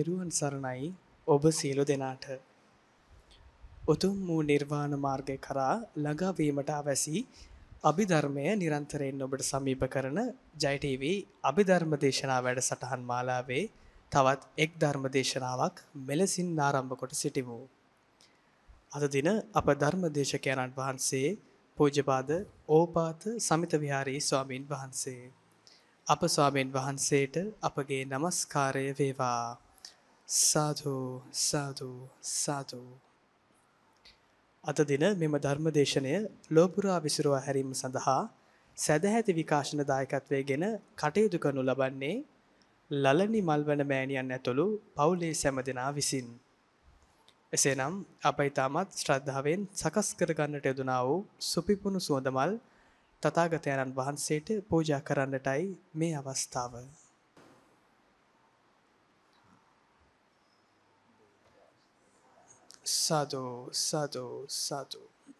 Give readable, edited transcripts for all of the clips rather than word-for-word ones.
තෙරුවන් සරණයි ඔබ සියලු දෙනාට. උතුම් වූ නිර්වාණ මාර්ගය කරා ළඟා වීමට අවැසි අභිධර්මය නිරන්තරයෙන් ඔබට සමීප කරන ජය TV අභිධර්ම දේශනා වැඩසටහන් මාලාවේ තවත් එක් ධර්ම දේශනාවක් මෙලෙසින් ආරම්භ කොට සිටිමු. අද දින අප ධර්ම දේශකයන්න් වහන්සේ පූජ්‍යපාද ඕපාත සමිත විහාරී ස්වාමීන් වහන්සේ. අප ස්වාමීන් වහන්සේට අපගේ নমස්කාරය වේවා. සාදු සාදු සාදු. අද දින මෙම ධර්ම දේශනය ලෝපුරා විසිරුවා හැරීම සඳහා සදැහැති විකාශන දායකත්වයෙන් කටයුතු කරනු ලබන්නේ ලලනි මල්වන මෑණියන් ඇතුළු පවුලේ සැම දෙනා විසින්. එසේනම් අප ඊටමත් ශ්‍රද්ධාවෙන් සකස් කර ගන්නට යෙදුනා වූ සුපිපුණු සුවඳමල් තථාගතයන්න් වහන්සේට පූජා කරන්නටයි මේ අවස්ථාව. සාදු සාදු සාදු.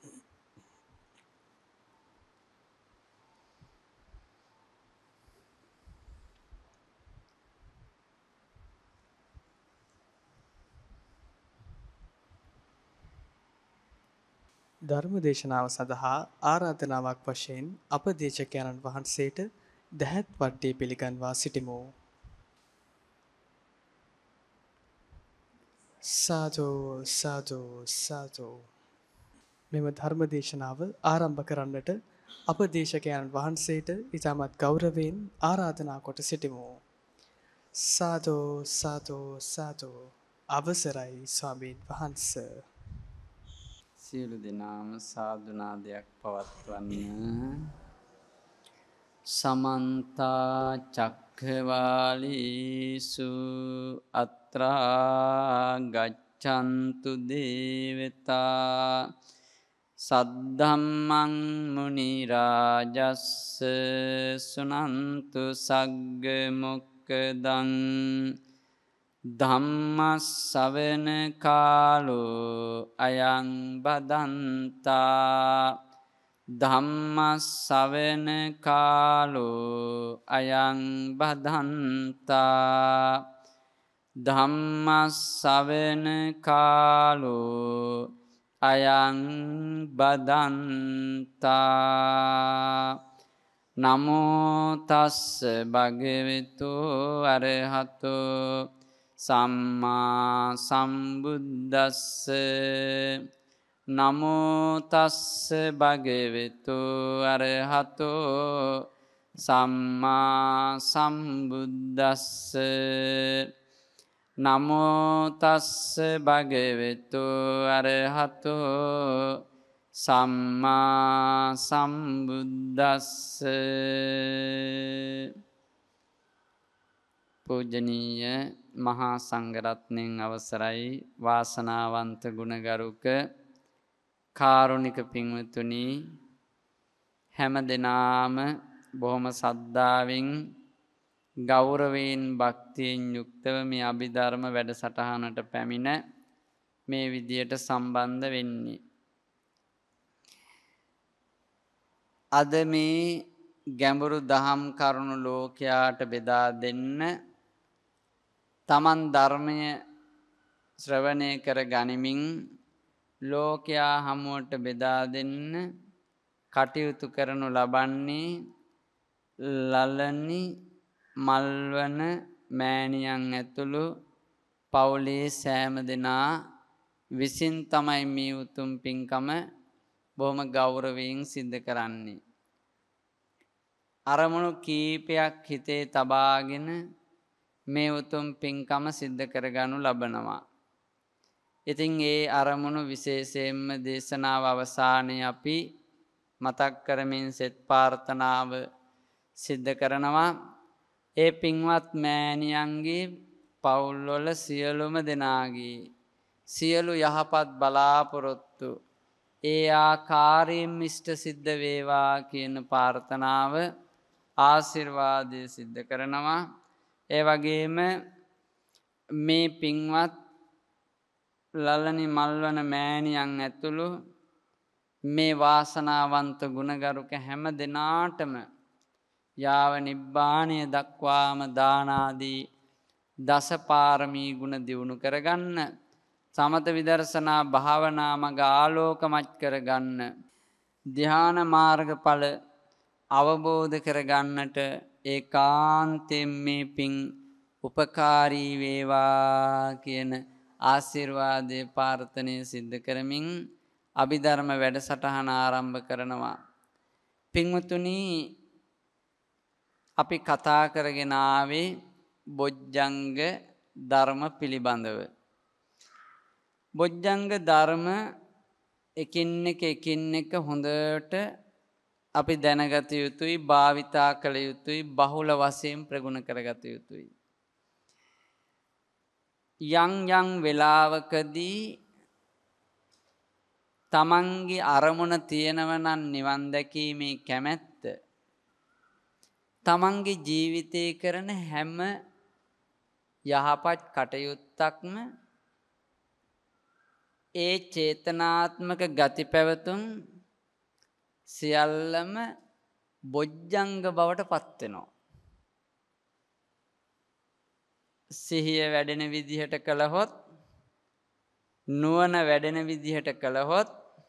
ධර්ම දේශනාව සඳහා ආරාධනාවක් වශයෙන් අප දේශකයන්න් වහන්සේට දහත් වට්ටිය පිළිගන්වා සිටිමු. සාදු සාදු සාදු. මෙම ධර්ම දේශනාව ආරම්භ කරන්නට අප දේශකයන්න් වහන්සේට ඉතාමත් ගෞරවයෙන් ආරාධනා කොට සිටිමු. සාදු සාදු සාදු. අවසරයි ස්වාමීන් වහන්සේ. සියලු දෙනාම සාදුනාදයක් පවත්වන්න. සමන්ත චක්ඛවාලීසු අත්‍රා ගච්ඡන්තු දේවතා සද්ධම්මං මුනි රාජස්ස සුනන්තු සග්ග මොක්ඛදං ධම්මස්සවන කාලෝ අයං බදන්තා ධම්මස්සවන කාලෝ අයං බදන්තා ධම්මස්සවන කාලෝ අයං බදන්තා. නමෝ තස්ස භගවතු අරහතෝ සම්මා සම්බුද්දස්ස. නමෝ තස්ස භගවතු අරහතෝ සම්මා සම්බුද්දස්ස. නමෝ තස්ස භගවතු අරහතෝ සම්මා සම්බුද්දස්ස. පූජනීය මහා සංඝරත්නයන් අවසරයි වාසනාවන්ත ගුණගරුක කාරුණික පින්වතුනි, හැම දිනාම බොහොම සද්ධාවෙන් ගෞරවයෙන් භක්තියෙන් යුක්තව මේ අභිධර්ම වැඩසටහනට පැමිණ මේ විදියට සම්බන්ධ වෙන්නේ. අද මේ ගැඹුරු දහම් කරුණු ලෝකයාට බෙදා දෙන්න, තමන් ධර්මය ශ්‍රවණය කර ගනිමින් ලෝකයා හමුවට බෙදා දෙන්න කටයුතු කරනු ලබන්නේ ලලනි මල්වන මෑණියන් ඇතුළු පවුලේ සෑම දෙනා විසින් තමයි මේ උතුම් පින්කම බොහොම ගෞරවයෙන් සිද්ධ කරන්නේ. අරමුණු කීපයක් හිතේ තබාගෙන මේ උතුම් පින්කම සිද්ධ කරගනු ලබනවා. ඉතින් ඒ අරමුණු විශේෂයෙන්ම දේශනාව අවසානයේ අපි මතක් කරමින් සෙත් ප්‍රාර්ථනාව සිද්ධ කරනවා. ඒ පින්වත් මෑණියන්ගේ පවුල්වල සියලුම දෙනාගේ සියලු යහපත් බලාපොරොත්තු ඒ ආකාරයෙන් ඉෂ්ට සිද්ධ වේවා කියන ප්‍රාර්ථනාව ආශිර්වාදය සිද්ධ කරනවා. ඒ වගේම මේ පින්වත් ලලනි මල්වන මෑණියන් ඇතුළු මේ වාසනාවන්ත ගුණගරුක හැම දෙනාටම යාව නිබ්බාණය දක්වාම දානාදී දස පාරමී ගුණ දියුණු කරගන්න, සමත විදර්ශනා භාවනා මඟ ආලෝකමත් කරගන්න, ධ්‍යාන මාර්ගඵල අවබෝධ කරගන්නට ඒකාන්තයෙන් මේ පින් උපකාරී වේවා කියන ආශිර්වාදයේ ප්‍රාර්ථනය සිද්ධ කරමින් අභිධර්ම වැඩසටහන ආරම්භ කරනවා. පින්වතුනි, අපි කතා කරගෙන ආවේ බොජ්ජංග ධර්ම පිළිබඳව. බොජ්ජංග ධර්ම එකින් එක හොඳට අපි දැනගත යුතුයි, භාවිතා කළ යුතුයි, බහුල වශයෙන් ප්‍රගුණ කරගත යුතුයි. යම් වෙලාවකදී තමන්ගේ අරමුණ තියෙනව නම් නිවන් දැකීමේ කැමැත්ත, තමන්ගේ ජීවිතේ කරන හැම යහපත් කටයුත්තක්ම ඒ චේතනාත්මක ගති පැවතුම් සියල්ලම බොජ්ජංග බවට පත් වෙනවා. සිහිය වැඩෙන විදිහට කළහොත්, නුවණ වැඩෙන විදිහට කළහොත්,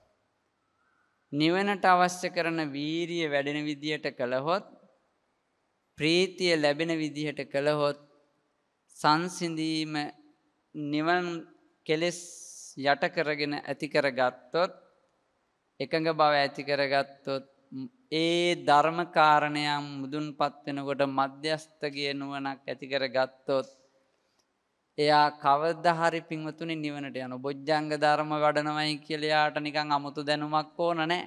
නිවනට අවශ්‍ය කරන වීරිය වැඩෙන විදිහට කළහොත්, ප්‍රීතිය ලැබෙන විදිහට කළහොත්, සංසිඳීම නිවන කෙලෙස් යට කරගෙන ඇති කරගත්තොත්, එකඟ බව ඇති කරගත්තොත්, ඒ ධර්ම කාරණයන් මුදුන්පත් වෙනකොට මධ්‍යස්ථගේ නුවණක් ඇති කරගත්තොත්, එයා කවදා හරි පින්වතුනි නිවනට යනවා. බොජ්ජංග ධර්ම වඩනවයි කියලා යාට නිකන් අමුතු දැනුමක් ඕන නැහැ.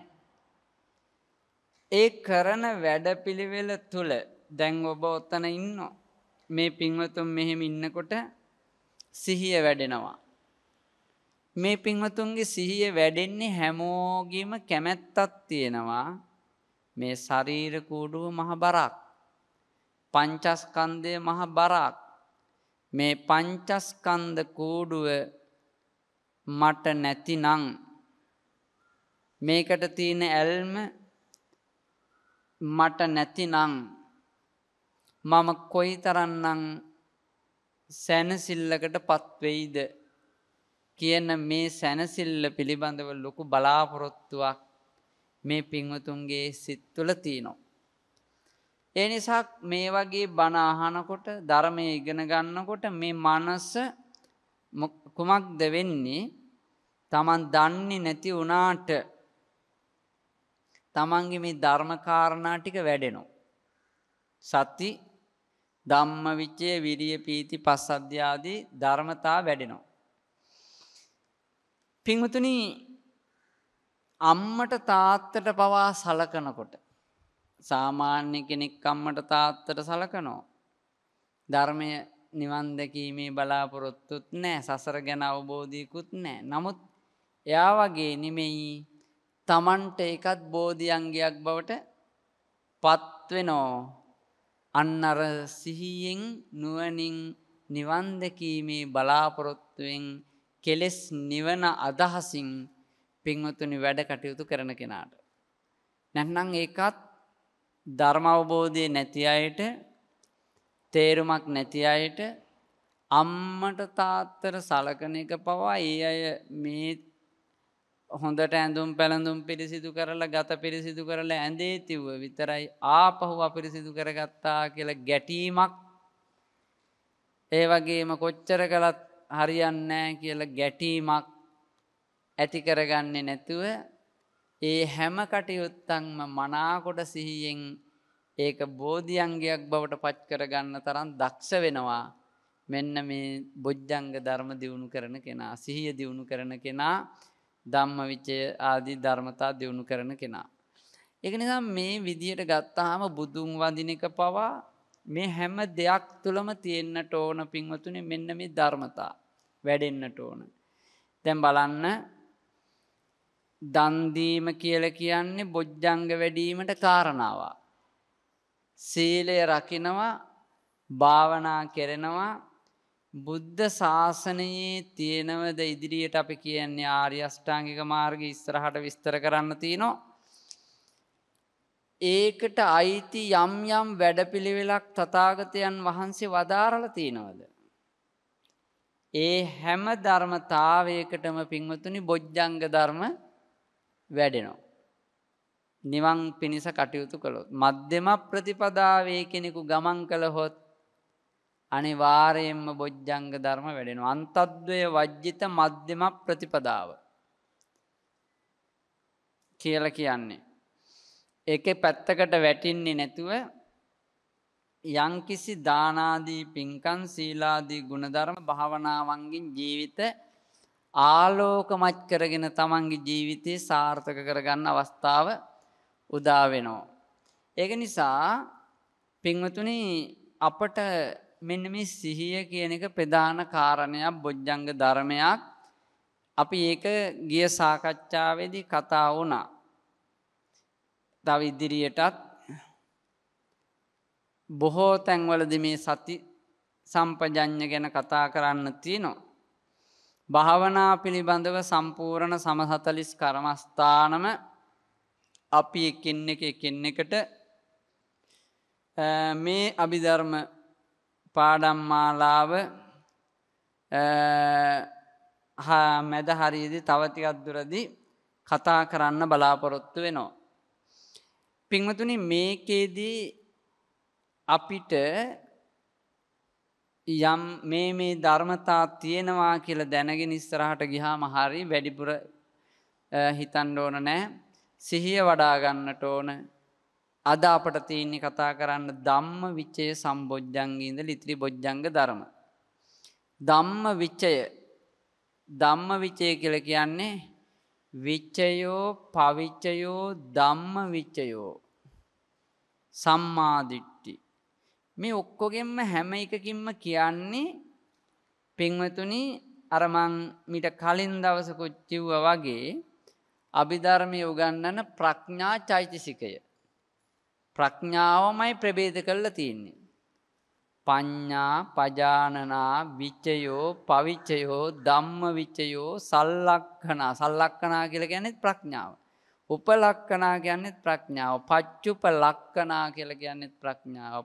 ඒ කරන වැඩපිළිවෙල තුල දැන් ඔබ ඔතන ඉන්නෝ. මේ පින්වතුන් මෙහෙම ඉන්නකොට සිහිය වැඩෙනවා. මේ පින්වතුන්ගේ සිහිය වැඩෙන්නේ හැමෝගෙම කැමැත්තක් තියෙනවා. මේ ශරීර කූඩුව මහ බරක්. පංචස්කන්ධය මහ බරක්. මේ පංචස්කන්ධ කූඩුව මට නැතිනම්, මේකට තියෙන ඇල්ම මට නැතිනම් මම කොයිතරම්නම් සැනසෙල්ලකටපත් වෙයිද කියන මේ සැනසෙල්ල පිළිබඳව ලොකු බලාපොරොත්තුවක් මේ පින්වතුන්ගේ සිත් තුළ තියෙනවා. ඒ නිසා මේ වගේ බණ අහනකොට, ධර්මයේ ඉගෙන ගන්නකොට මේ මනස කුමක්ද වෙන්නේ? Taman දන්නේ නැති වුණාට Tamanගේ මේ ධර්ම කාරණා ටික වැඩෙනවා. සති, ධම්මවිචය, විරිය, පීති, පස්සද්ධිය ආදී ධර්මතා වැඩෙනවා. පින්වතුනි, අම්මට තාත්තට පවා සලකනකොට, සාමාන්‍ය කෙනෙක් අම්මට තාත්තට සලකනවා. ධර්මය නිවන් දැකීමේ බලාපොරොත්තුත් නැහැ, සසර ගැන අවබෝධයකුත් නැහැ. නමුත් එයා වගේ නෙමෙයි, Tamanට ඒකත් බෝධිඅංගයක් බවට පත් වෙනවා. අන්න අර සිහියෙන් නුවණින් නිවන් දැකීමේ බලාපොරොත්තුවෙන් කෙලෙස් නිවන අදහසින් පින්වතුනි වැඩ කටයුතු කරන කෙනාට. නැත්නම් ඒකත් ධර්ම අවබෝධය නැති අයට, තේරුමක් නැති අයට අම්මට තාත්තට සලකන එක පවා ඒ අය මේ හොඳට ඇඳුම් පැළඳුම් පිරිසිදු කරලා, ගත පිරිසිදු කරලා ඇඳේ තිව්ව විතරයි ආපහු අපිරිසිදු කරගත්තා කියලා ගැටීමක්, ඒ වගේම කොච්චර කළත් හරියන්නේ නැහැ කියලා ගැටීමක් ඇති කරගන්නේ නැතුව ඒ හැම කටයුත්තක්ම මනාකොට සිහියෙන් ඒක බෝධිඅංගයක් බවට පත් කරගන්න තරම් දක්ෂ වෙනවා. මෙන්න මේ බොජ්ජංග ධර්ම දියුණු කරන කෙනා, සිහිය දියුණු කරන කෙනා, ධම්මවිචය ආදී ධර්මතා දියුණු කරන කෙනා. ඒක නිසා මේ විදියට ගත්තාම බුදුන් වඳින එක පවා මේ හැම දෙයක් තුළම තියෙන්නට ඕන පින්වතුනි. මෙන්න මේ ධර්මතා වැඩෙන්නට ඕන. දැන් බලන්න, දන් දීම කියලා කියන්නේ බොජ්ජංග වැඩිවීමට කාරණාවක්. සීලය රකින්නවා, භාවනා කරනවා. බුද්ධ ශාසනයේ තියෙනවද ඉදිරියට අපි කියන්නේ ආර්ය අෂ්ටාංගික මාර්ගය ඉස්සරහට විස්තර කරන්න තියෙනවා. ඒකට අයිති යම් යම් වැඩපිළිවෙලක් තථාගතයන් වහන්සේ වදාරලා තියෙනවද? ඒ හැම ධර්මතාවයකටම පින්වතුනි බොජ්ජංග ධර්ම වැඩෙනවා. නිවන් පිණිස කටයුතු කළොත් මධ්‍යම ප්‍රතිපදාවේ කෙනෙකු ගමන් කළහොත් අනිවාර්යයෙන්ම බොජ්ජංග ධර්ම වැඩෙනවා. අන්තද්වය වජ්ජිත මධ්‍යම ප්‍රතිපදාව කියලා කියන්නේ ඒකේ පැත්තකට වැටින්නේ නැතුව යම්කිසි දානාදී පින්කම් සීලාදී ගුණධර්ම භාවනාවන්ගෙන් ජීවිත ආලෝකමත් කරගෙන තමන්ගේ ජීවිතය සාර්ථක කරගන්න අවස්ථාව උදා වෙනවා. ඒක නිසා පින්වතුනි අපට මෙන්න මේ සිහිය කියන එක ප්‍රධාන කාරණයක් බොජ්ජංග ධර්මයක්. අපි ඒක ගිය සාකච්ඡාවේදී කතා වුණා. තව ඉදිරියටත් බොහෝ තැන්වලදී මේ සති සම්පජඤ්ඤ ගැන කතා කරන්න තියෙනවා. භාවනා පිළිබඳව සම්පූර්ණ සම 40 කර්මස්ථානම අපි එකින් එකට මේ අභිධර්ම පාඩම් මාලාව මැද හරියේදී තව ටිකක් දුරදී කතා කරන්න බලාපොරොත්තු වෙනවා. පින්වතුනි මේකේදී අපිට යම් මේ ධර්මතා තියෙනවා කියලා දැනගෙන ඉස්සරහට ගියාම හරි වැඩිපුර හිතන්න ඕන නැහැ. සිහිය වඩා ගන්නට ඕන. අද අපට තියෙන්නේ කතා කරන්න ධම්ම විචය සම්බොජ්ජංගේ ඉඳලා ඉතිරි බොජ්ජංග ධර්ම. ධම්ම විචය කියලා කියන්නේ විචයෝ පවිචයෝ ධම්ම විචයෝ සම්මා දිට්ඨි. මේ ඔක්කොගෙම හැම එකකින්ම කියන්නේ පින්වතුනි අර මං මීට කලින් දවසකුත් කිව්වා වගේ අභිධර්මයේ උගන්වන ප්‍රඥා චෛතසිකය. ප්‍රඥාවමයි ප්‍රභේද කරලා තියෙන්නේ. පඤ්ඤා පජානනා විචයෝ පවිචයෝ ධම්ම විචයෝ සල්ලක්ඛනා. සල්ලක්ඛනා කියලා කියන්නේ ප්‍රඥාව. උපලක්ඛනා කියන්නේ ප්‍රඥාව. පච්චුපලක්ඛනා කියලා කියන්නේ ප්‍රඥාව.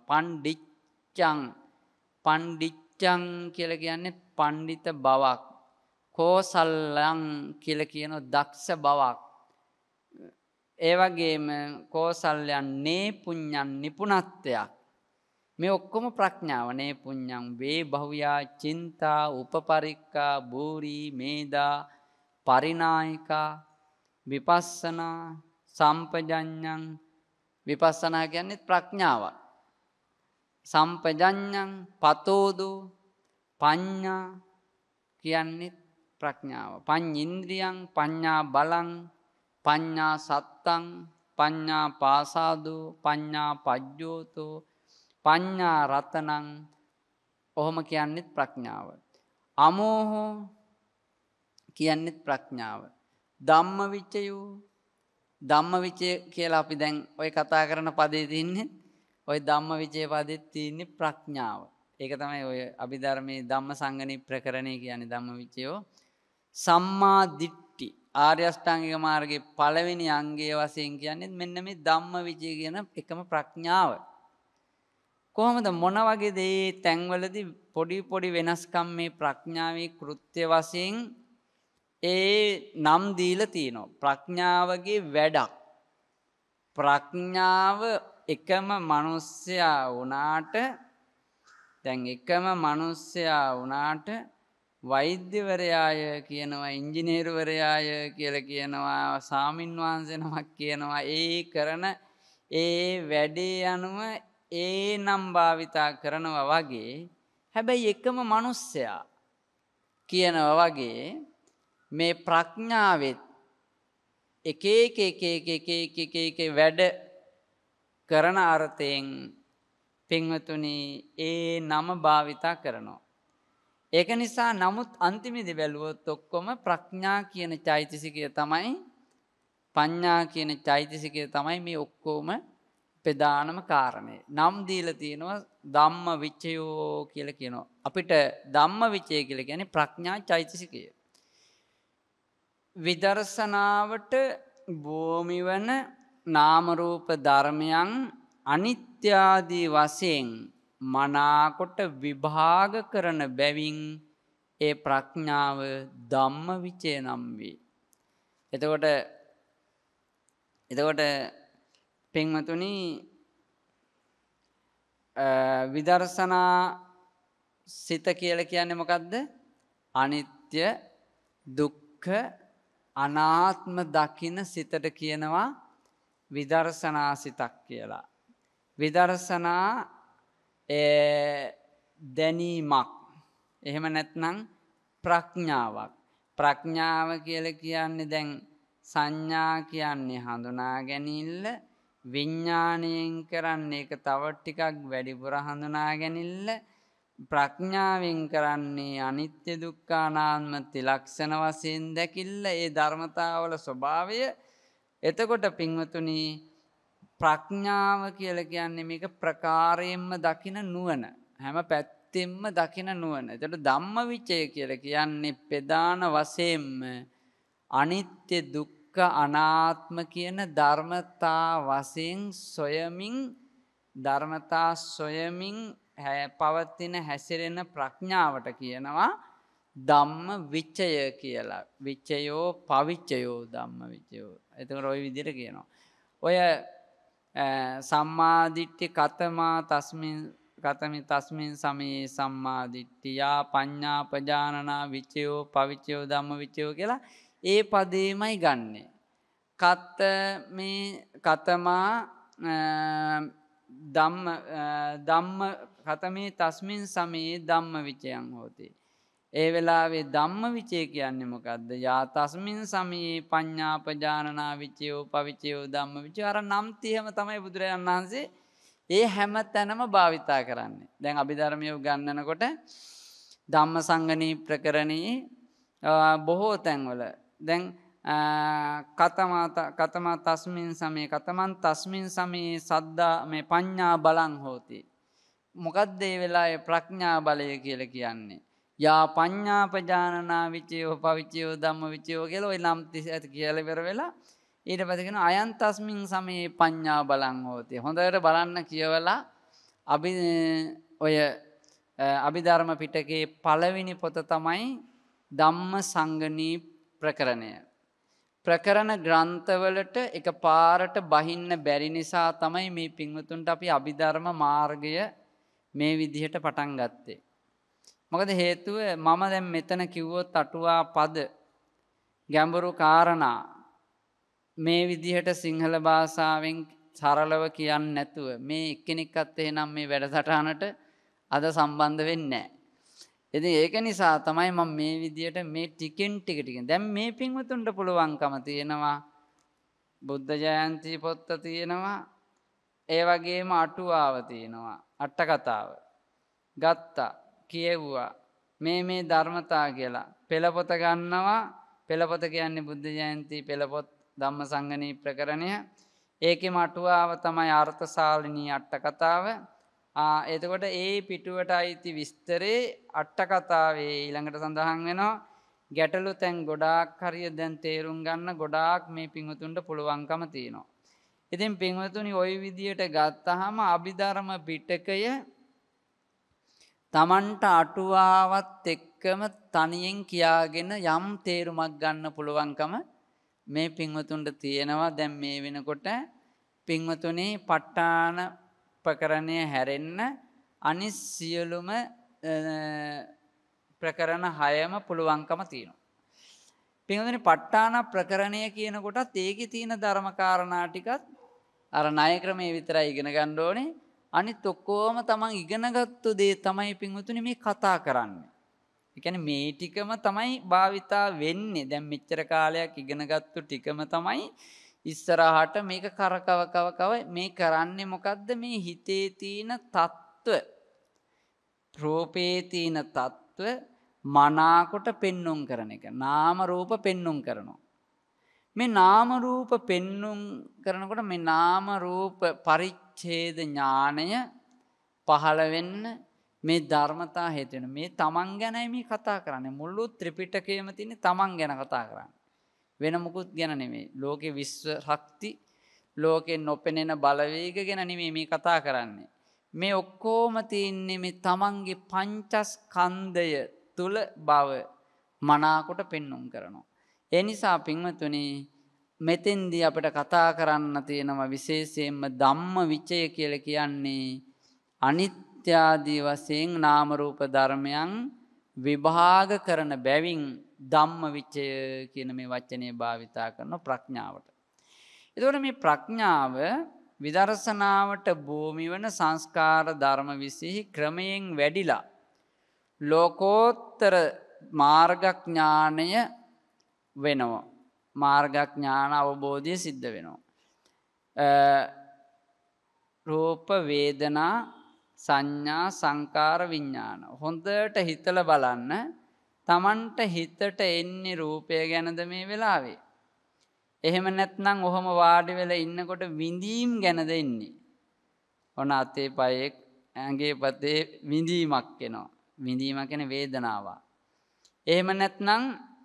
පණ්ඩිච්ඡං කියලා කියන්නේ පඬිත බවක්. කෝසල්ලං කියලා කියන දක්ෂ බවක්. ඒ වගේම කෝසල්යන් නේ පුඤ්ඤං නිපුණත්වයක්. මේ ඔක්කොම ප්‍රඥාව. නේ පුඤ්ඤං වේ බහුයා චින්තා උපපරික්ඛා බෝරි මේදා පරිනායිකා විපස්සනා සම්පජඤ්ඤං. විපස්සනා කියන්නේ ප්‍රඥාව. සම්පජඤ්ඤං පතෝදු පඤ්ඤා කියන්නේ ප්‍රඥාව. පඤ්ඤින්ද්‍රියං පඤ්ඤා බලං පඤ්ඤා සත්තං පඤ්ඤා පාසාදු පඤ්ඤා පජ්ජෝතෝ පඤ්ඤා රතනං. ඔහොම කියන්නේත් ප්‍රඥාව. අමෝහෝ කියන්නේත් ප්‍රඥාව. ධම්මවිචය කියලා අපි දැන් ඔය කතා කරන පදේ තින්නේ ඔය ධම්මවිචය පදෙත් තියෙන්නේ ප්‍රඥාව. ඒක තමයි ඔය අභිධර්මයේ ධම්මසංගණි ප්‍රකරණේ කියන්නේ ධම්මවිචයෝ. සම්මා දිට්ඨි ආර්ය අෂ්ටාංගික මාර්ගයේ පළවෙනි අංගයේ වශයෙන් කියන්නේ මෙන්න මේ ධම්මවිචය කියන එකම ප්‍රඥාව. කොහොමද මොන වගේද මේ තැන්වලදී පොඩි වෙනස්කම් මේ ප්‍රඥාවේ කෘත්‍ය වශයෙන් ඒ නම් දීලා තියෙනවා. ප්‍රඥාවගේ වැඩක්. ප්‍රඥාව එකම මිනිස්සයා වුණාට වෛද්‍යවරයාය කියනවා, ඉංජිනේරුවරයාය කියලා කියනවා, සාමින් වහන්සේ නමක් කියනවා. ඒ කරන ඒ වැඩේ අනුව ඒ නම් භාවිතා කරනවා වගේ. හැබැයි එකම මිනිස්සයා කියනවා වගේ මේ ප්‍රඥාවෙත් එක වැඩ කරන අර්ථයෙන් පින්වතුනි ඒ නම භාවිතා කරනවා. ඒක නිසා නමුත් අන්තිමේදී බැලුවොත් ඔක්කොම ප්‍රඥා කියන චෛතසිකය තමයි පඤ්ඤා කියන චෛතසිකය තමයි මේ ඔක්කොම ප්‍රධානම කාරණය. නම් දීලා තියෙනවා ධම්ම විචයෝ කියලා කියනවා. අපිට ධම්ම විචය කියලා කියන්නේ ප්‍රඥා චෛතසිකය. විදර්ශනාවට භූමි වන නාම රූප ධර්මයන් අනිත්‍ය ආදී වශයෙන් මනාකොට විභාග කරන බැවින් ඒ ප්‍රඥාව ධම්ම විචය නම් වේ. එතකොට පින්වතුනි විදර්ශනා සිත කියලා කියන්නේ මොකද්ද? අනිත්‍ය දුක්ඛ අනාත්ම දකින සිතට කියනවා විදර්ශනා සිතක් කියලා. විදර්ශනා දැනීමක්. එහෙම නැත්නම් ප්‍රඥාවක්. ප්‍රඥාව කියලා කියන්නේ දැන් සංඥා කියන්නේ හඳුනා ගැනීම, විඥාණයෙන් කරන්නේ ඒක තව ටිකක් වැඩිපුර හඳුනා ගැනීම, ප්‍රඥාවෙන් කරන්නේ අනිත්‍ය දුක්ඛ අනාත්ම ත්‍රිලක්ෂණ වශයෙන් දැකිල්ල, ඒ ධර්මතාවල ස්වභාවය. එතකොට පින්වතුනි ප්‍රඥාව කියලා කියන්නේ මේක ප්‍රකාරයෙන්ම දකින නුවණ, හැම පැත්තෙන්ම දකින නුවණ. එතකොට ධම්මවිචය කියලා කියන්නේ ප්‍රධාන වශයෙන්ම අනිත්‍ය දුක්ඛ අනාත්ම කියන ධර්මතා වශයෙන් සොයමින් පවතින හැසිරෙන ප්‍රඥාවට කියනවා ධම්ම විචය කියලා. විචයෝ පවිචයෝ ධම්ම විචයෝ. එතකොට ওই විදිහට කියනවා. ඔය සම්මාදිට්ඨි කතමා තස්මින් සමයේ සම්මාදිට්ඨියා පඤ්ඤා පජානනා විචයෝ පවිචයෝ ධම්ම විචයෝ කියලා ඒ පදේමයි ගන්නෙ. කතමා ධම්ම කතමේ තස්මින් සමයේ ධම්ම විචයං හෝති. ඒ වෙලාවේ ධම්ම විචය කියන්නේ මොකද්ද? යා තස්මින් සමයේ පඤ්ඤා පජානනා විචයෝ පවිචයෝ ධම්ම විචය. අර නම් 30ම තමයි බුදුරජාණන් වහන්සේ ඒ හැම තැනම භාවිතා කරන්නේ. දැන් අභිධර්මයේ උගන්වනකොට ධම්මසංගණී ප්‍රකරණයේ බොහෝ තැන්වල දැන් කතමා තස්මින් සමයේ සද්දා මේ පඤ්ඤා බලං හෝති. මොකද්ද ඒ වෙලාවේ ප්‍රඥා බලය කියලා කියන්නේ? යා පඤ්ඤා පජානනා විචයෝ පවිචයෝ ධම්ම විචයෝ කියලා ওই නම් 30 කියලා ඉවර වෙලා ඊට පස්සේ කියනවා අයං තස්මින් සමයේ පඤ්ඤා බලං හෝති. හොඳට බලන්න කියවලා ඔය අභිධර්ම පිටකේ පළවෙනි පොත තමයි ධම්මසංගණී ප්‍රකරණය. ප්‍රකරණ ග්‍රන්ථවලට එකපාරට බහින්න බැරි නිසා තමයි මේ පින්වතුන්ට අපි අභිධර්ම මාර්ගය මේ විදිහට පටන් ගත්තේ. මොකද හේතුව මම දැන් මෙතන කිව්වොත් අටුවා පද ගැඹුරු කාරණා මේ විදිහට සිංහල භාෂාවෙන් සරලව කියන්නේ නැතුව මේ එක්කෙනෙක්වත් එහෙනම් මේ වැඩසටහනට අද සම්බන්ධ වෙන්නේ නැහැ. ඉතින් ඒක නිසා තමයි මම මේ විදියට මේ ටිකෙන් ටික දැන් මේ පින්වතුන්ට පුළුවන්කම තියෙනවා බුද්ධ ජයන්ති පොත්ත තියෙනවා, ඒ වගේම අටුවාව තියෙනවා, අට කතාව ගත්තා කියෙව්වා මේ ධර්මතා කියලා පෙළපොත ගන්නවා. පෙළපොත කියන්නේ බුද්ධ ජයන්ති පෙළපොත් ධම්මසංගණී ප්‍රකරණය. ඒකෙම අටුවාව තමයි අර්ථශාලිනී අට කතාව. එතකොට ඒ පිටුවට අයිති විස්තරේ අට කතාවේ ඊළඟට සඳහන් වෙනවා. ගැටලු තැන් ගොඩාක් හරිය දැන් තේරුම් ගන්න ගොඩාක් මේ පින්වතුන්ට පුළුවන්කම තියෙනවා. ඉතින් පින්වතුනි ওই විදියට ගත්තාම අභිධර්ම පිටකය Tamanට අටුවාවත් එක්කම තනියෙන් කියාගෙන යම් තේරුමක් ගන්න පුළුවන්කම මේ පින්වතුන්ට තියෙනවා. දැන් මේ වෙනකොට පින්වතුනි ප ဋ ාණ ප්‍රකරණය හැරෙන්න අනිත් සියලුම ප්‍රකරණ 6ම පුළුවන්කම තියෙනවා. පින්වතුනි ප ဋ ාණ ප්‍රකරණය කියන කොටත් ඒකේ තියෙන ධර්ම කාරණා ටිකත් අර ණය ක්‍රමයේ විතරයි ඉගෙන ගන්න ඕනේ. අනිත් ඔක්කොම තමන් ඉගෙනගත්තු දේ තමයි පින්වතුනි මේ කතා කරන්නේ. ඒ කියන්නේ මේ ටිකම තමයි භාවිතා වෙන්නේ. දැන් මෙච්චර කාලයක් ඉගෙනගත්තු ටිකම තමයි ඉස්සරහට මේක කරකව මේ කරන්නේ මොකද්ද? මේ හිතේ තියෙන తত্ত্ব, රූපේ තියෙන తত্ত্ব මනාකොට පෙන්눔 කරන එක. නාම රූප පෙන්눔 කරනවා. මේ නාම රූප පෙන්눔 කරනකොට මේ නාම රූප පරිච්ඡේද ඥාණය පහළ වෙන්න මේ ධර්මතා හේතු වෙන. මේ තමන් ගැනයි මේ කතා කරන්නේ. මුළු ත්‍රිපිටකයේම තියෙන තමන් ගැන කතා කරන්නේ. වෙන මුකුත් ගැන නෙමෙයි. ලෝකේ විශ්ව ශක්ති, ලෝකේ නොපෙනෙන බලවේග ගැන නෙමෙයි මේ කතා කරන්නේ. මේ ඔක්කොම තියෙන්නේ මේ තමන්ගේ පංචස්කන්ධය තුල බව මනාකොට පෙන්눔 කරනවා. ඒ නිසා පින්වතුනි මෙතෙන්දී අපිට කතා කරන්න තියෙනවා විශේෂයෙන්ම ධම්ම විචය කියලා කියන්නේ අනිත්‍ය ආදී වශයෙන් නාම රූප ධර්මයන් විභාග කරන බැවින් ධම්ම විචය කියන මේ වචනේ භාවිතා කරන ප්‍රඥාවට. එතකොට මේ ප්‍රඥාව විදර්ශනාවට භූමි වන සංස්කාර ධර්ම විසෙහි ක්‍රමයෙන් වැඩිලා ලෝකෝත්තර මාර්ගඥානය වෙනවා. මාර්ගඥාන අවබෝධය සිද්ධ වෙනවා. රූප වේදනා සංඥා සංකාර විඥාන හොඳට හිතලා බලන්න. Tamanට හිතට එන්නේ රූපය ගැනද මේ වෙලාවේ? එහෙම නැත්නම් ඔහම වාඩි වෙලා ඉන්නකොට විඳීම් ගැනද එන්නේ? ඔන අතේ පයේ ඇඟේ පතේ විඳීමක් එනවා. විඳීම කියන්නේ වේදනාව. එහෙම නැත්නම්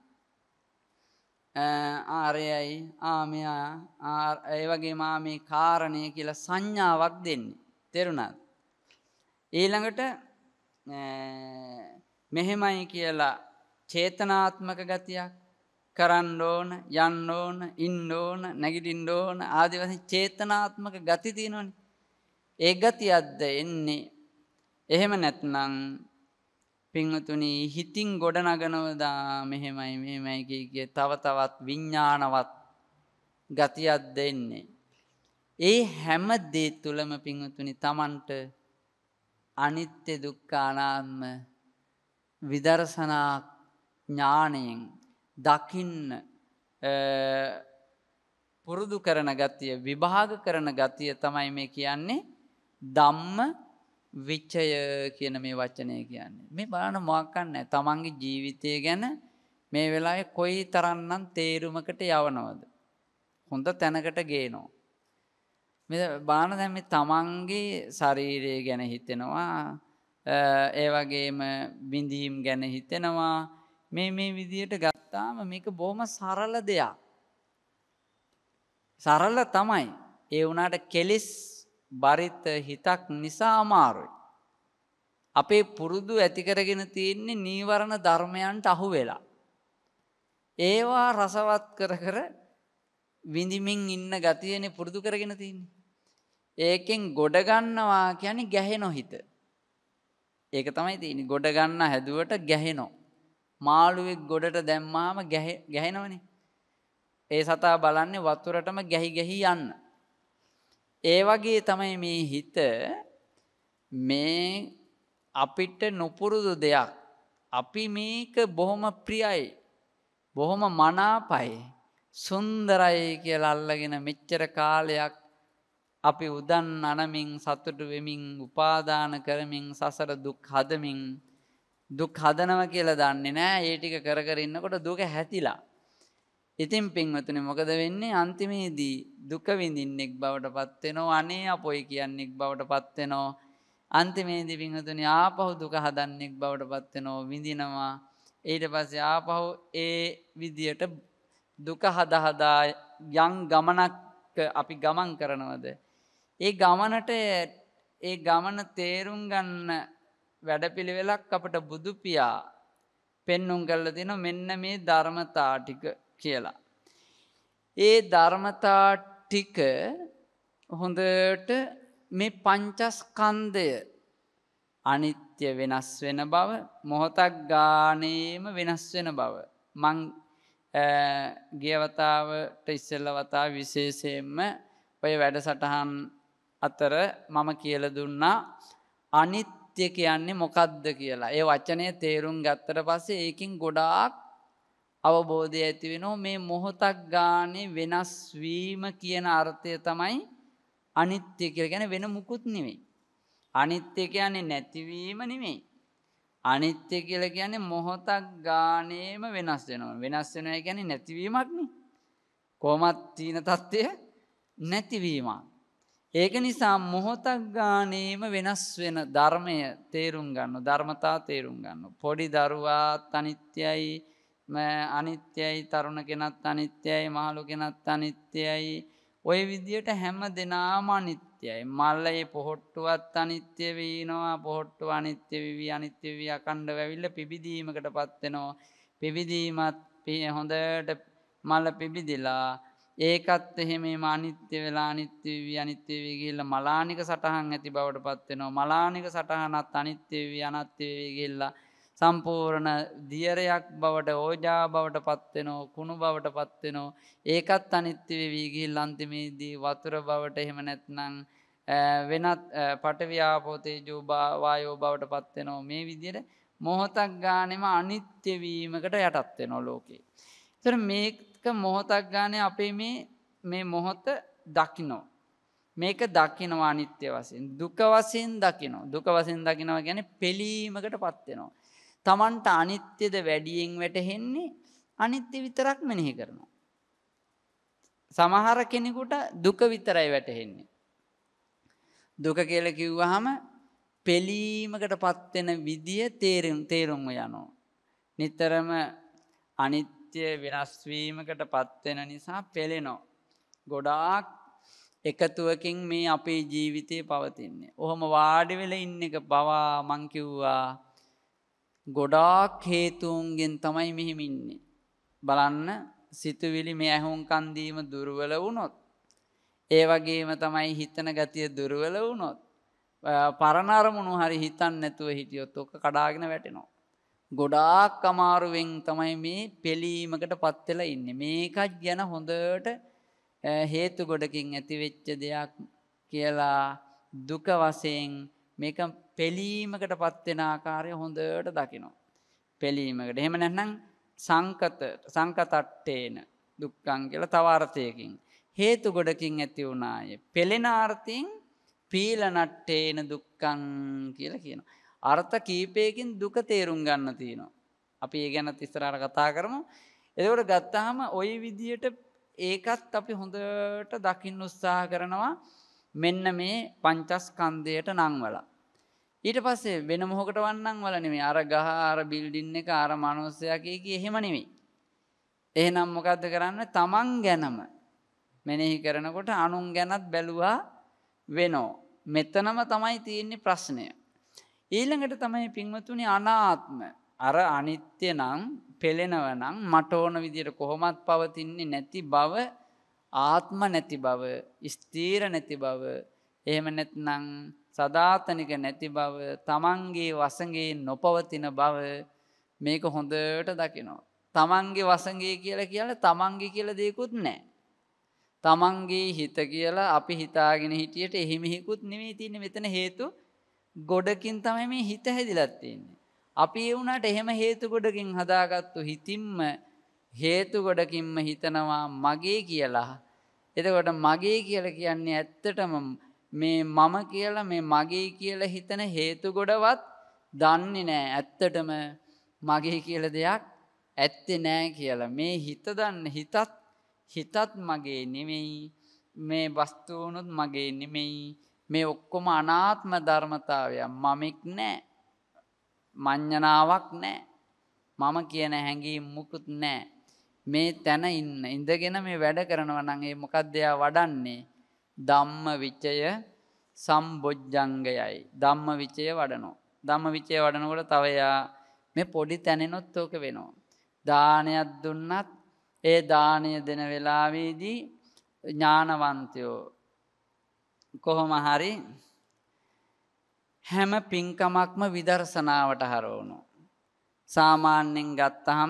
ආරයයි මෙයා ඒ වගේම මේ කාරණය කියලා සංඥාවක් දෙන්නේ. තේරුණාද? ඊළඟට මෙහෙමයි කියලා චේතනාත්මක ගතියක් කරන්න ඕන, යන්න ඕන, ඉන්න ඕන, නැගිටින්න ඕන ආදී වශයෙන් චේතනාත්මක ගති තියෙනවනේ. ඒ ගතියක්ද එන්නේ. එහෙම නැත්නම් පින්වතුනි හිතින් ගොඩනගනවදා මෙහෙමයි කිය තව තවත් විඥානවත් ගතියක් දෙන්නේ. ඒ හැම දේ තුලම පින්වතුනි Tamanට අනිත්‍ය දුක්ඛ අනාත්ම විදර්ශනා ඥාණයෙන් දකින්න පුරුදු කරන ගතිය විභාග කරන ගතිය තමයි මේ කියන්නේ ධම්ම විචය කියන මේ වචනය කියන්නේ. මේ බලන්න මොකක් නැහැ. තමන්ගේ ජීවිතය ගැන මේ වෙලාවේ කොයි තරම්නම් තේරුමකට යවනවද? හොඳ තැනකට ගේනවා. මේ බලන්න දැන් මේ තමන්ගේ ශරීරය ගැන හිතෙනවා. ඒ වගේම විඳීම් ගැන හිතෙනවා. මේ විදියට ගත්තාම මේක බොහොම සරල දෙයක්. සරල තමයි. ඒ වුණාට කෙලිස් බරිත හිතක් නිසා අමාරුයි. අපේ පුරුදු ඇති කරගෙන තියෙන්නේ නීවරණ ධර්මයන්ට අහු වෙලා. ඒවා රසවත් කර කර විඳිමින් ඉන්න ගතියනේ පුරුදු කරගෙන තියෙන්නේ. ඒකෙන් ගොඩ ගන්නවා කියන්නේ ගැහෙනෝ හිත. ඒක තමයි තියෙන්නේ. ගොඩ ගන්න හැදුවට ගැහෙනෝ. මාළුවෙක් ගොඩට දැම්මාම ගැහෙනවනේ. ඒ සතා බලන්නේ වතුරටම ගැහි යන්න. ඒ වගේ තමයි මේ හිත මේ අපිට නොපුරුදු දෙයක්. අපි මේක බොහොම ප්‍රියයි. බොහොම මනාපයි. සුන්දරයි කියලා අල්ලගෙන මෙච්චර කාලයක් අපි උදන් අනමින් සතුටු වෙමින් උපාදාන කරමින් සසර දුක් හදමින් දුක් හදනවා කියලා දන්නේ නැහැ. ඒ ටික කර කර ඉන්නකොට දුක හැතිලා. ඉතින් පින්වතුනි මොකද වෙන්නේ? අන්තිමේදී දුක විඳින්නෙක් බවට පත් වෙනවා. අනේ අපොයි කියන්නෙක් බවට පත් වෙනවා. අන්තිමේදී පින්වතුනි ආපහු දුක හදන්නෙක් බවට පත් වෙනවා. විඳිනවා. ඊට පස්සේ ආපහු ඒ විදියට දුක හදා යම් ගමනක් අපි ගමන් කරනවද? ඒ ගමන තේරුම් ගන්න වැඩපිළිවෙලක් අපට බුදු පියා පෙන්눔 කරලා දෙනවා. මෙන්න මේ ධර්මතා ටික කියලා. ඒ ධර්මතා ටික හොඳට මේ පංචස්කන්ධය අනිත්‍ය වෙනස් වෙන බව, මොහොතක් ගානේම වෙනස් වෙන බව මං ගිය වතාවට ඉස්සෙල්ලා වතාව විශේෂයෙන්ම ඔය වැඩසටහන් අතර මම කියලා දුන්නා අනිත්‍ය කියන්නේ මොකක්ද කියලා. ඒ වචනේ තේරුම් ගත්තට පස්සේ ඒකෙන් ගොඩාක් අවබෝධය ඇති වෙනවා. මේ මොහොතක් ගානේ වෙනස් වීම කියන අර්ථය තමයි අනිත්‍ය කියලා කියන්නේ. වෙන මුකුත් නෙවෙයි. අනිත්‍ය කියන්නේ නැතිවීම නෙවෙයි. අනිත්‍ය කියලා කියන්නේ මොහොතක් ගානේම වෙනස් වෙනවා. වෙනස් වෙනවා කියන්නේ නැතිවීමක් නේ. කොහොමත් තීන තත්ත්වය නැතිවීමක්. ඒක නිසා මොහොතක් ගානේම වෙනස් වෙන ධර්මය තේරුම් ගන්න, ධර්මතා තේරුම් ගන්න. පොඩි දරුවාත් අනිත්‍යයි, අනිත්‍යයි, තරුණ කෙනත් අනිත්‍යයි, මහලු කෙනත් අනිත්‍යයි. ওই විදියට හැම දෙනාම අනිත්‍යයි. අනිත්‍යයි. මල්ලේ පොහොට්ටුවත් අනිත්‍ය වෙනවා. පොහොට්ටුව අනිත්‍ය වෙවි අනිත්‍ය වෙවි අකණ්ඩව ඇවිල්ලා පිබිදීමකටපත් වෙනවා. පිබිදීමත් හොඳට මල පිබිදිලා ඒකත් එහෙමම අනිත්‍ය වෙලා අනිත්‍ය වෙවි අනිත්‍ය වෙවි ගිහිල්ලා මලානික සටහන් ඇති බවටපත් වෙනවා. මලානික සටහනත් අනිත්‍ය වෙවි අනාත්‍ය වෙවි ගිහිල්ලා සම්පූර්ණ දියරයක් බවට ඕජා බවට පත් වෙනවා. කුණු බවට පත් වෙනවා. ඒකත් අනිත්‍ය වෙවි ගිහිල්ලා අන්තිමේදී වතුර බවට එහෙම නැත්නම් වෙනත් පඨවි ආපෝ තේජෝ වායෝ බවට පත් වෙනවා. මේ විදිහට මොහොතක් ගානෙම අනිත්‍ය වීමකට යටත් වෙනවා ලෝකේ. ඒතර මේක මොහොතක් ගානේ අපේ මේ මොහොත දකින්න. මේක දකින්නවා අනිත්‍ය වශයෙන්. දුක වශයෙන් දකින්න. දුක වශයෙන් දකින්නවා කියන්නේ පිළීමකටපත් වෙනවා. Tamanට අනිත්‍යද වැඩියෙන් වැටහෙන්නේ අනිත්‍ය විතරක් මෙනෙහි කරනවා. සමහර කෙනෙකුට දුක විතරයි වැටහෙන්නේ. දුක කියලා කිව්වහම පිළීමකටපත් වෙන විදිය තේරුම් යනවා. නිතරම අනිත්‍ය වෙනස් වීමකටපත් වෙන නිසා පෙළෙනවා. ගොඩාක් එකතුවකින් මේ අපේ ජීවිතේ පවතින්නේ. ඔහොම වාඩි වෙලා ඉන්න එක පවා මං කිව්වා ගොඩාක් හේතුන්ගෙන් තමයි මෙහෙම ඉන්නේ. බලන්න සිතුවිලි මේ ඇහුම්කන් දීම දුර්වල වුණොත් ඒ වගේම තමයි හිතන ගතිය දුර්වල වුණොත් පරණ අරමුණු හරි හිතන්නේ නැතුව හිටියොත් ඔක කඩාගෙන වැටෙනවා. ගොඩාක් අමාරුවෙන් තමයි මේ පිළීමකටපත් වෙලා ඉන්නේ. මේකත් ගැන හොඳට හේතු ගොඩකින් ඇති වෙච්ච දෙයක් කියලා දුක වශයෙන් මේක පිළීමකටපත් වෙන ආකාරය හොඳට දකිනවා. පිළීමකට. එහෙම නැත්නම් සංකතට්ඨේන දුක්ඛං කියලා තව අර්ථයකින් හේතු ගොඩකින් ඇති වුණාය. පෙළෙන අර්ථයෙන් පීලනට්ඨේන දුක්ඛං කියලා කියනවා. අර්ථ කීපයකින් දුක තේරුම් ගන්න තියෙනවා. අපි ඒ ගැනත් ඉස්සරහට කතා කරමු. එතකොට ගත්තාම ওই විදියට ඒකත් අපි හොඳට දකින්න උත්සාහ කරනවා. මෙන්න මේ පංචස්කන්ධයට නංවලා. ඊට පස්සේ වෙන මොහොකට වන්නම් වල නෙමෙයි. අර ගහ අර බිල්ඩින් එක අර මනුස්සයා කී එහෙම නෙමෙයි. එහෙනම් මොකද්ද කරන්නේ? තමන් ගැනම මෙනෙහි කරනකොට අනුන් ගැනත් බැලුවා වෙනෝ. මෙතනම තමයි තියෙන්නේ ප්‍රශ්නය. ඊළඟට තමයි පින්වතුනි අනාත්ම. අර අනිත්‍ය නම් පෙළෙනව නම් මට ඕන විදියට කොහොමත් පවතින්නේ නැති බව, ආත්ම නැති බව, ස්ථීර නැති බව, එහෙම නැත්නම් සදාතනික නැති බව, තමන්ගේ වසඟේ නොපවතින බව මේක හොඳට දකිනවා. තමන්ගේ වසඟේ කියලා තමන්ගේ කියලා දෙයක්වත් නැහැ. තමන්ගේ හිත කියලා අපි හිතාගෙන හිටියට එහෙම හිකුත් නෙමෙයි තියෙන්නේ. මෙතන හේතු ගොඩකින් තමයි මේ හිත හැදිලා තියෙන්නේ. අපි ඒ වුණාට එහෙම හේතු ගොඩකින් හදාගත්තු හිතින්ම හේතු ගොඩකින්ම හිතනවා මගේ කියලා. එතකොට මගේ කියලා කියන්නේ ඇත්තටම මේ මම කියලා මේ මගේ කියලා හිතන හේතු ගොඩවත් දන්නේ නැහැ. ඇත්තටම මගේ කියලා දෙයක් ඇත්තේ නැහැ කියලා. මේ හිත දන්න හිතත් මගේ නෙමෙයි. මේ වස්තුවනුත් මගේ නෙමෙයි. මේ ඔක්කොම අනාත්ම ධර්මතාවය. මමෙක් නැහැ. මඤ්ඤණාවක් නැහැ. මම කියන හැඟීම් මුකුත් නැහැ. මේ තැන ඉඳගෙන මේ වැඩ කරනවා නම් ඒ මොකද්ද යා වඩන්නේ? ධම්ම විචය සම්බොජ්ජංගයයි. ධම්ම විචය වඩනෝ. ධම්ම විචය වඩනකොට තව යා මේ පොඩි තැනෙනොත් ඕක වෙනවා. දානයක් දුන්නත් ඒ දානය දෙන වෙලාවේදී ඥානවන්තයෝ කොහොම හරි හැම පින්කමක්ම විදර්ශනාවට හරවනවා. සාමාන්‍යයෙන් ගත්තාම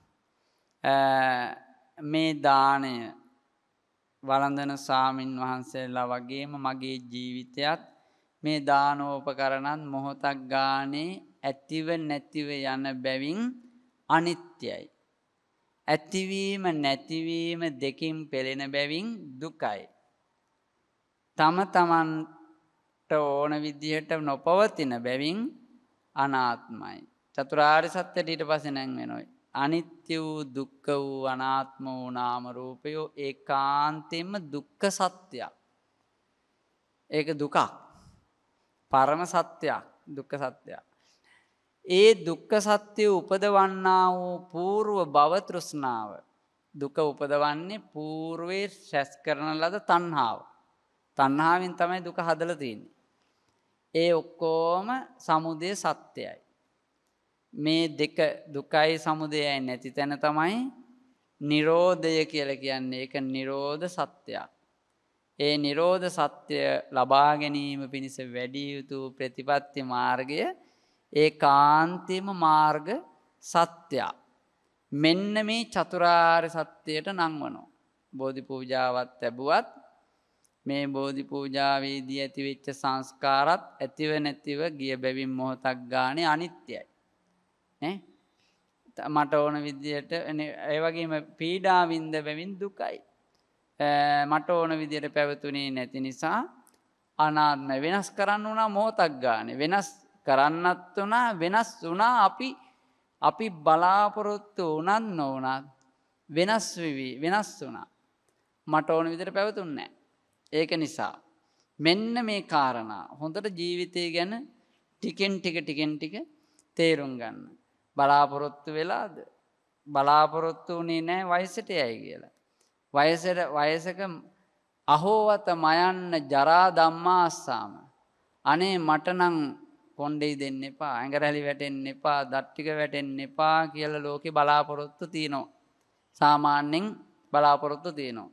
මේ දානය වළඳන සාමින් වහන්සේලා වගේම මගේ ජීවිතයත් මේ දානෝපකරණත් මොහොතක් ගානේ ඇතිව නැතිව යන බැවින් අනිත්‍යයි. ඇතිවීම නැතිවීම දෙකින් පෙළෙන බැවින් දුකයි. තම තමන්ට ඕන විදිහට නොපවතින බැවින් අනාත්මයි. චතුරාර්ය සත්‍යයට ඊට පස්සේ නැං වෙනවා. අනිත්‍ය වූ දුක්ඛ වූ අනාත්ම වූ නාම රූපයෝ ඒකාන්තයෙන්ම දුක්ඛ සත්‍යයක්. ඒක දුකක්. පරම සත්‍යයක්. දුක්ඛ සත්‍යයක්. ඒ දුක්ඛ සත්‍ය උපදවන්නා වූ పూర్ව භව තෘෂ්ණාව. දුක උපදවන්නේ పూర్වේ රැස් කරන ලද තණ්හාව. තණ්හාවෙන් තමයි දුක හදලා තියෙන්නේ. ඒ ඔක්කොම සමුදය සත්‍යයි. මේ දෙක දුකයි සමුදයයි නැති තැන තමයි නිරෝධය කියලා කියන්නේ. ඒක නිරෝධ සත්‍යයක්. ඒ නිරෝධ සත්‍ය ලබා ගැනීම පිණිස වැඩි යුතු ප්‍රතිපත්ති මාර්ගය ඒකාන්තේම මාර්ග සත්‍යයක්. මෙන්න මේ චතුරාර්ය සත්‍යයට නංවනවා. බෝධි පූජාවත් ලැබුවත් මේ බෝධි පූජාවේදී ඇතිවෙච්ච සංස්කාරත් ඇතිව නැතිව ගිය බැවින් මොහොතක් ගානේ අනිත්‍යයි. නේ? මට ඕන විදියට ඒ වගේම පීඩා විඳ බැවින් දුකයි. මට ඕන විදියට පැවතුනේ නැති නිසා අනාත්ම වෙනස් කරන්න උනා මොහොතක් ගානේ. වෙනස් කරන්නත් උනා වෙනස් වුණා අපි බලාපොරොත්තු උනත් නොඋනත් වෙනස් වුණා. මට ඕන විදියට පැවතුන්නේ නැහැ. ඒක නිසා මෙන්න මේ කාරණා හොඳට ජීවිතය ගැන ටිකෙන් ටික තේරුම් ගන්න. බලාපොරොත්තු වෙලාද? බලාපොරොත්තු උනේ නැහැ වයසට යයි කියලා. වයසක අහෝවත මයන්න ජරා ධම්මාස්සාම. අනේ මට නම් කොණ්ඩේ දෙන්න එපා, ඇඟරැලි වැටෙන්න එපා, දත් ටික වැටෙන්න එපා කියලා ලෝකේ බලාපොරොත්තු තියෙනවා. සාමාන්‍යයෙන් බලාපොරොත්තු තියෙනවා.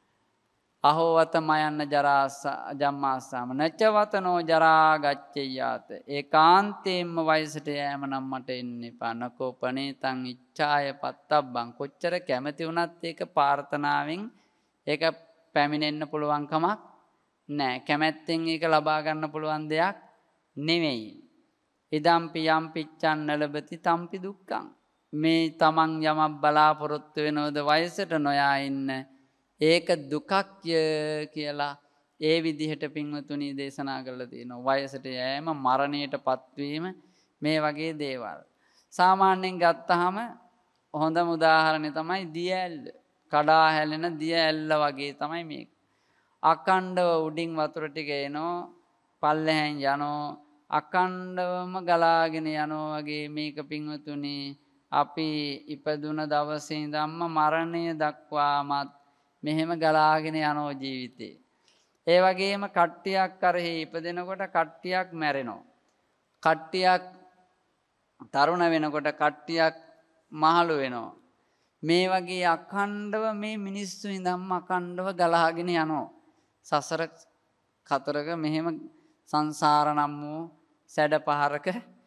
අහෝවත මයන්න ජරා ජම්මාස්සාම නච්චවතනෝ ජරා ගච්ඡයාත. ඒකාන්තයෙන්ම වයසට යෑම නම් මට එන්න එපා. නකෝපනේතං ඉච්ඡාය පත්තබ්බං. කොච්චර කැමති වුණත් ඒක ප්‍රාර්ථනාවෙන් ඒක පැමිණෙන්න පුළුවන් කමක් නැහැ. කැමැත්තෙන් ඒක ලබා ගන්න පුළුවන් දෙයක් නෙවෙයි. ඉදම්පි යම් පිච්ඡන් නලබති තම්පි දුක්ඛං. මේ තමන් යමක් බලාපොරොත්තු වෙනවද වයසට නොයා ඉන්න ඒක දුකක්ය කියලා ඒ විදිහට පින්වතුනි දේශනා කරලා තියෙනවා. වයසට යෑම, මරණයට පත්වීම මේ වගේ දේවල්. සාමාන්‍යයෙන් ගත්තාම හොඳම උදාහරණය තමයි දිය ඇල්ල. කඩා හැලෙන දිය ඇල්ල වගේ තමයි මේක. අකණ්ඩව උඩින් වතුර ටික එනෝ, පල්ලෙහෙන් යනෝ, අකණ්ඩවම ගලාගෙන යනෝ වගේ මේක පින්වතුනි අපි ඉපදුන දවසේ ඉඳන්ම මරණය දක්වාමත් මෙහෙම ගලාගෙන යනෝ ජීවිතේ. ඒ වගේම කට්ටියක් කරෙහි ඉපදෙනකොට කට්ටියක් මැරෙනවා. කට්ටියක් තරුණ වෙනකොට කට්ටියක් මහලු වෙනවා. මේ වගේ අඛණ්ඩව මේ මිනිස්සු ඉඳන්ම අඛණ්ඩව ගලාගෙන යනවා. සසර කතරක මෙහෙම සංසාර නම් වූ සැඩ පහරක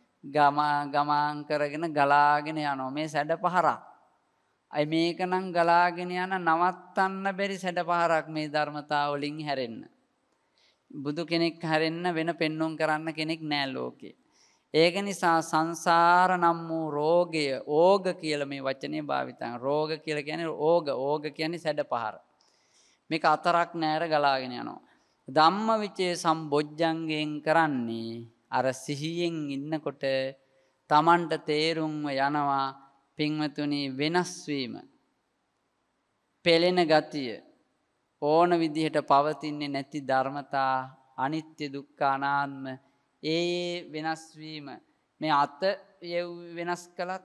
ගමන් කරගෙන ගලාගෙන යනවා. මේ සැඩ පහරක්. අයි මේක නම් ගලාගෙන යන නවත්තන්න බැරි සැඩ පහරක් මේ ධර්මතාව වලින් හැරෙන්න. බුදු කෙනෙක් හැරෙන්න වෙන පෙන්눔 කරන්න කෙනෙක් නෑ ලෝකේ. ඒක නිසා සංසාර නම් වූ රෝගය, ඕග කියලා මේ වචනේ භාවිතන. රෝග කියලා කියන්නේ ඕග කියන්නේ සැඩ පහර. මේක අතරක් නෑර ගලාගෙන යනවා. ධම්මවිචේ සම්බොජ්ජංගෙන් කරන්නේ අර සිහියෙන් ඉන්නකොට Tamanට තේරුම්ව යනවා පින්වතුනි වෙනස් වීම, පෙළෙන ගතිය, ඕන විදිහට පවතින්නේ නැති ධර්මතා, අනිත්‍ය දුක්ඛ අනාත්ම, ඒ වෙනස් වීම. මේ අත වෙනස් කළත්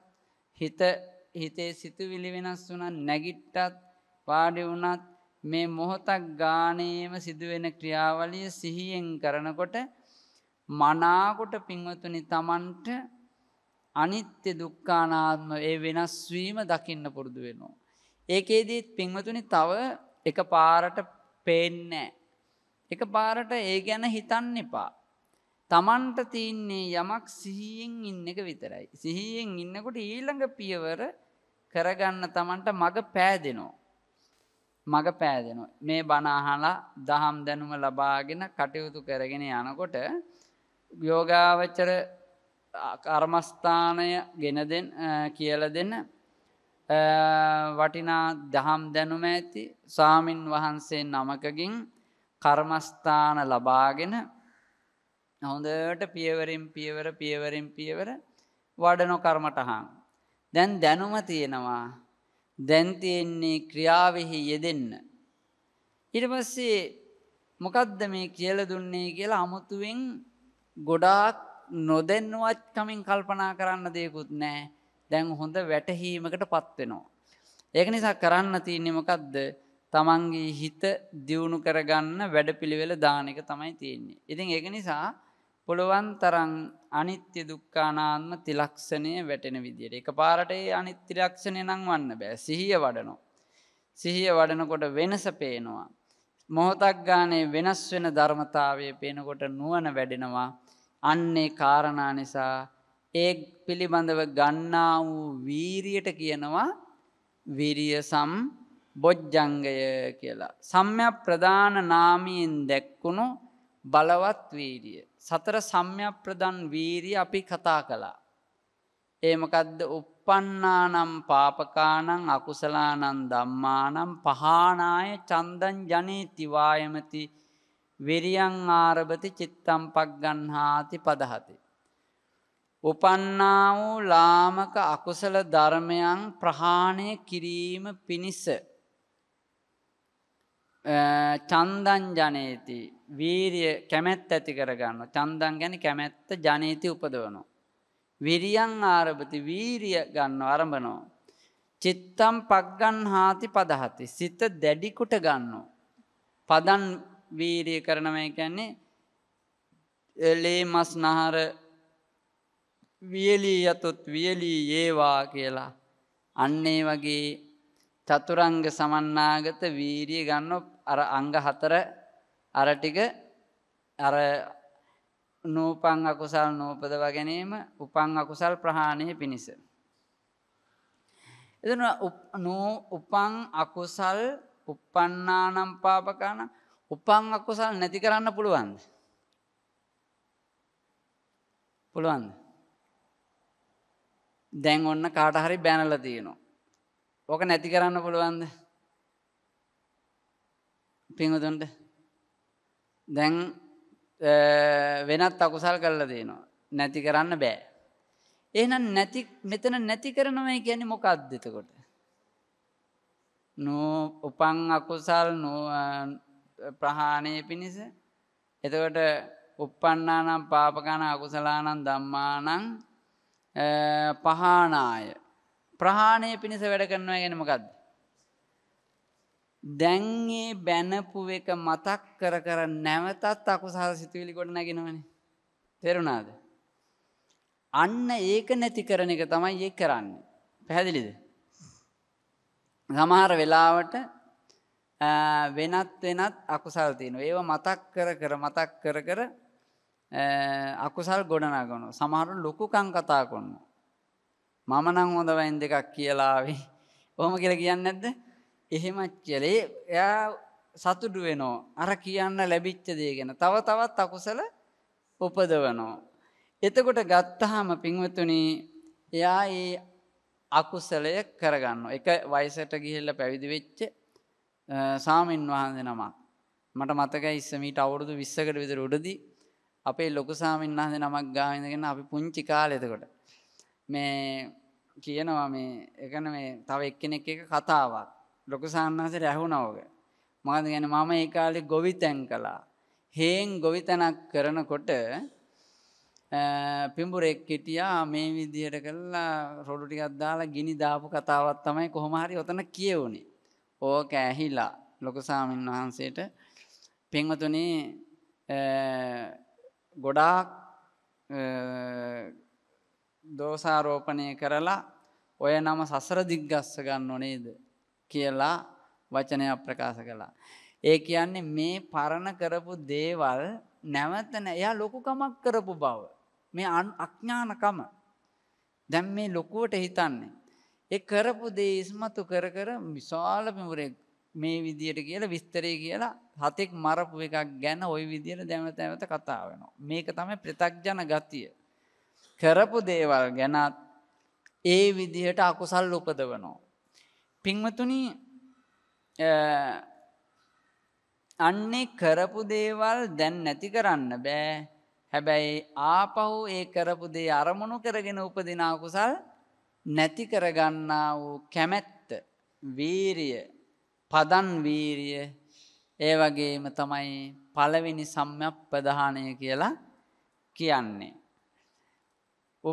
හිතේ සිතුවිලි වෙනස් වුණත්, නැගිට්ටත්, වාඩි වුණත් මේ මොහොතක් ගානේම සිදුවෙන ක්‍රියාවලිය සිහියෙන් කරනකොට මනාකොට පින්වතුනි Tamanට අනිත්‍ය දුක්ඛ අනාත්ම ඒ වෙනස් වීම දකින්න පුරුදු වෙනවා. ඒකෙදිත් පින්වතුනි තව එකපාරට පේන්නේ නැහැ. එකපාරට ඒ ගැන හිතන්න එපා. Tamanට තියන්නේ යමක් සිහියෙන් ඉන්න එක විතරයි. සිහියෙන් ඉන්නකොට ඊළඟ පියවර කරගන්න Tamanට මග පෑදෙනවා. මේ බණ අහලා දහම් දැනුම ලබාගෙන කටයුතු කරගෙන යනකොට යෝගාවචර කර්මස්ථානය ගෙන දෙන්න කියලා දෙන්න වටිනා දහම් දැනුම ඇති ස්වාමින් වහන්සේ නමකගෙන් කර්මස්ථාන ලබාගෙන හොඳට පියවරින් පියවර වඩන කර්මටහන්. දැන් දැනුම තියෙනවා. දැන් තියෙන්නේ ක්‍රියාවෙහි යෙදෙන්න. ඊට පස්සේ මොකද්ද මේ කියලා දුන්නේ කියලා අමුතුවෙන් ගොඩාක් නොදැනුවත්කමින් කල්පනා කරන්න දෙයක්වත් නැහැ. දැන් හොඳ වැටහීමකටපත් වෙනවා. ඒක නිසා කරන්න තියෙන්නේ මොකද්ද? තමන්ගේ හිත දියුණු කරගන්න වැඩපිළිවෙල දාන එක තමයි තියෙන්නේ. ඉතින් ඒක නිසා පුළුවන් තරම් අනිත්‍ය දුක්ඛ අනාත්ම ත්‍රිලක්ෂණය වැටෙන විදියට. එකපාරට ඒ අනිත්‍ය ත්‍රිලක්ෂණය නම් වන්න බෑ. සිහිය වඩනවා. සිහිය වඩනකොට වෙනස පේනවා. මොහොතක් ගානේ වෙනස් වෙන ධර්මතාවයේ පේනකොට නුවණ වැඩෙනවා. අන්නේ කාරණා නිසා ඒ පිළිබඳව ගන්නා වූ වීරියට කියනවා විරිය සම්බොජ්ජංගය කියලා. සම්‍යක් ප්‍රදාන නාමයෙන් දැක්කුණු බලවත් වීරිය. සතර සම්‍යක් ප්‍රදාන වීරිය අපි කතා කළා. ඒ මොකද්ද? uppannānaṁ pāpakānaṁ akusalaanaṁ dhammānaṁ pahānāya චන්දං ජනේති වායමති විරියං ආරභති චිත්තං පග්ගණ්හාති පදහති. උපන්නා වූ ලාමක අකුසල ධර්මයන් ප්‍රහාණය කිරීම පිණිස චන්දං ජනේති වීරිය කැමැත්ත ඇති කරගන්නවා. චන්දං කියන්නේ කැමැත්ත, ජනේති උපදවනවා. විරියං ආරභති වීරිය ගන්නව ආරම්භනවා. චිත්තං පග්ගණ්හාති පදහති සිත දැඩි කොට ගන්නවා. පදන් වීරිය කරනවා කියන්නේ ලේ මස් නහර වියලී යතොත් වියලී ඒවා කියලා. අන්න ඒ වගේ චතුරංග සමන්නාගත වීරිය ගන්න අර අංග 4 අර ටික අර නූපං අකුසල් නූපදව ගැනීම උපං අකුසල් ප්‍රහාණය පිණිස. එතන උපං අකුසල් uppannānaṁ pāpakānaṁ උපං අකුසල් නැති කරන්න පුළුවන්ද? පුළුවන්ද? දැන් ඔන්න කාට හරි බැනලා තියෙනවා. ඕක නැති කරන්න පුළුවන්ද? පින්වතුන්ට දැන් වෙනත් අකුසල් කරලා දෙනවා. නැති කරන්න බෑ. එහෙනම් මෙතන නැති කරනවා කියන්නේ මොකක්ද එතකොට? උපං අකුසල් ප්‍රහාණය පිණිස. එතකොට uppannānaṁ pāpakānaṁ akusalaanaṁ dhammānaṁ පහානාය ප්‍රහාණය පිණිස වැඩ කරනවා කියන්නේ මොකද්ද? දැන් මේ බැනපු එක මතක් කර කර නැවතත් අකුසල සිතුවිලි කොට නැගිනවනේ. තේරුණාද? අන්න ඒක නැති කරන එක තමයි ඒ කරන්නේ. පැහැදිලිද? සමහර වෙලාවට වෙනත් අකුසල් තියෙනවා. ඒව මතක් කර කර අකුසල් ගොඩනගනවා. සමහරව ලොකුකම් කතා කරනවා. මම නම් හොඳ වයින් දෙකක් කියලා ආවේ. කොහොම කියලා කියන්නේ නැද්ද? එහෙමත් කියලා එයා සතුටු වෙනවා. අර කියන්න ලැබිච්ච දේ ගැන. තවත් අකුසල උපදවනවා. එතකොට ගත්තාම පින්වතුනි එයා ඒ අකුසලය කරගන්නවා. එක වයසට ගිහිල්ලා පැවිදි වෙච්ච සාමින් වහන්සේ නමක්. මට මතකයි ඉස්සමීට අවුරුදු 20කට විතර උඩදී අපේ ලොකු සාමින් වහන්සේ නමක් ගාව ඉඳගෙන අපි පුංචි කාලේ එතකොට මේ කියනවා මේ එකන මේ තව එක්කෙනෙක් එක කතාවක් ලොකු සාන්නාසයට ඇහුණා ඔක. මොකද කියන්නේ මම ඒ කාලේ ගොවිතැන් කළා. හේන් ගොවිතැනක් කරනකොට පිඹුරෙක් හිටියා මේ විදිහට කළා රොඩු ටිකක් දාලා ගිනි දාපු කතාවක් තමයි කොහොම හරි ඔතන කියවුනේ. ඕක ඇහිලා ලොකු සාමින් වහන්සේට පින්වතුනි ගොඩාක් දෝෂාරෝපණය කරලා ඔය නම සසර දිග්ගස්ස ගන්නව නේද කියලා වචනයක් ප්‍රකාශ කළා. ඒ කියන්නේ මේ පරණ කරපු දේවල් නැවත එයා ලොකුකමක් කරපු බව. මේ අඥානකම. දැන් මේ ලොකුවට හිතන්නේ. ඒ කරපු දේ ඉස්මතු කර විශාල පිඹුරෙක් මේ විදියට කියලා විස්තරේ කියලා හතෙක් මරපු එකක් ගැන ওই විදියට දැවත කතා වෙනවා. මේක තමයි ප්‍රත්‍යඥ ගතිය. කරපු දේවල් ගැන ඒ විදියට අකුසල් උපදවනවා. පින්වතුනි අන්නේ කරපු දේවල් දැන් නැති කරන්න බෑ. හැබැයි ආපහු ඒ කරපු දේ අරමුණු කරගෙන උපදින අකුසල් නැති කරගන්නා වූ කැමැත්ත, වීරිය, පදන් වීරිය ඒ වගේම තමයි පළවෙනි සම්‍යක් ප්‍රධානය කියලා කියන්නේ.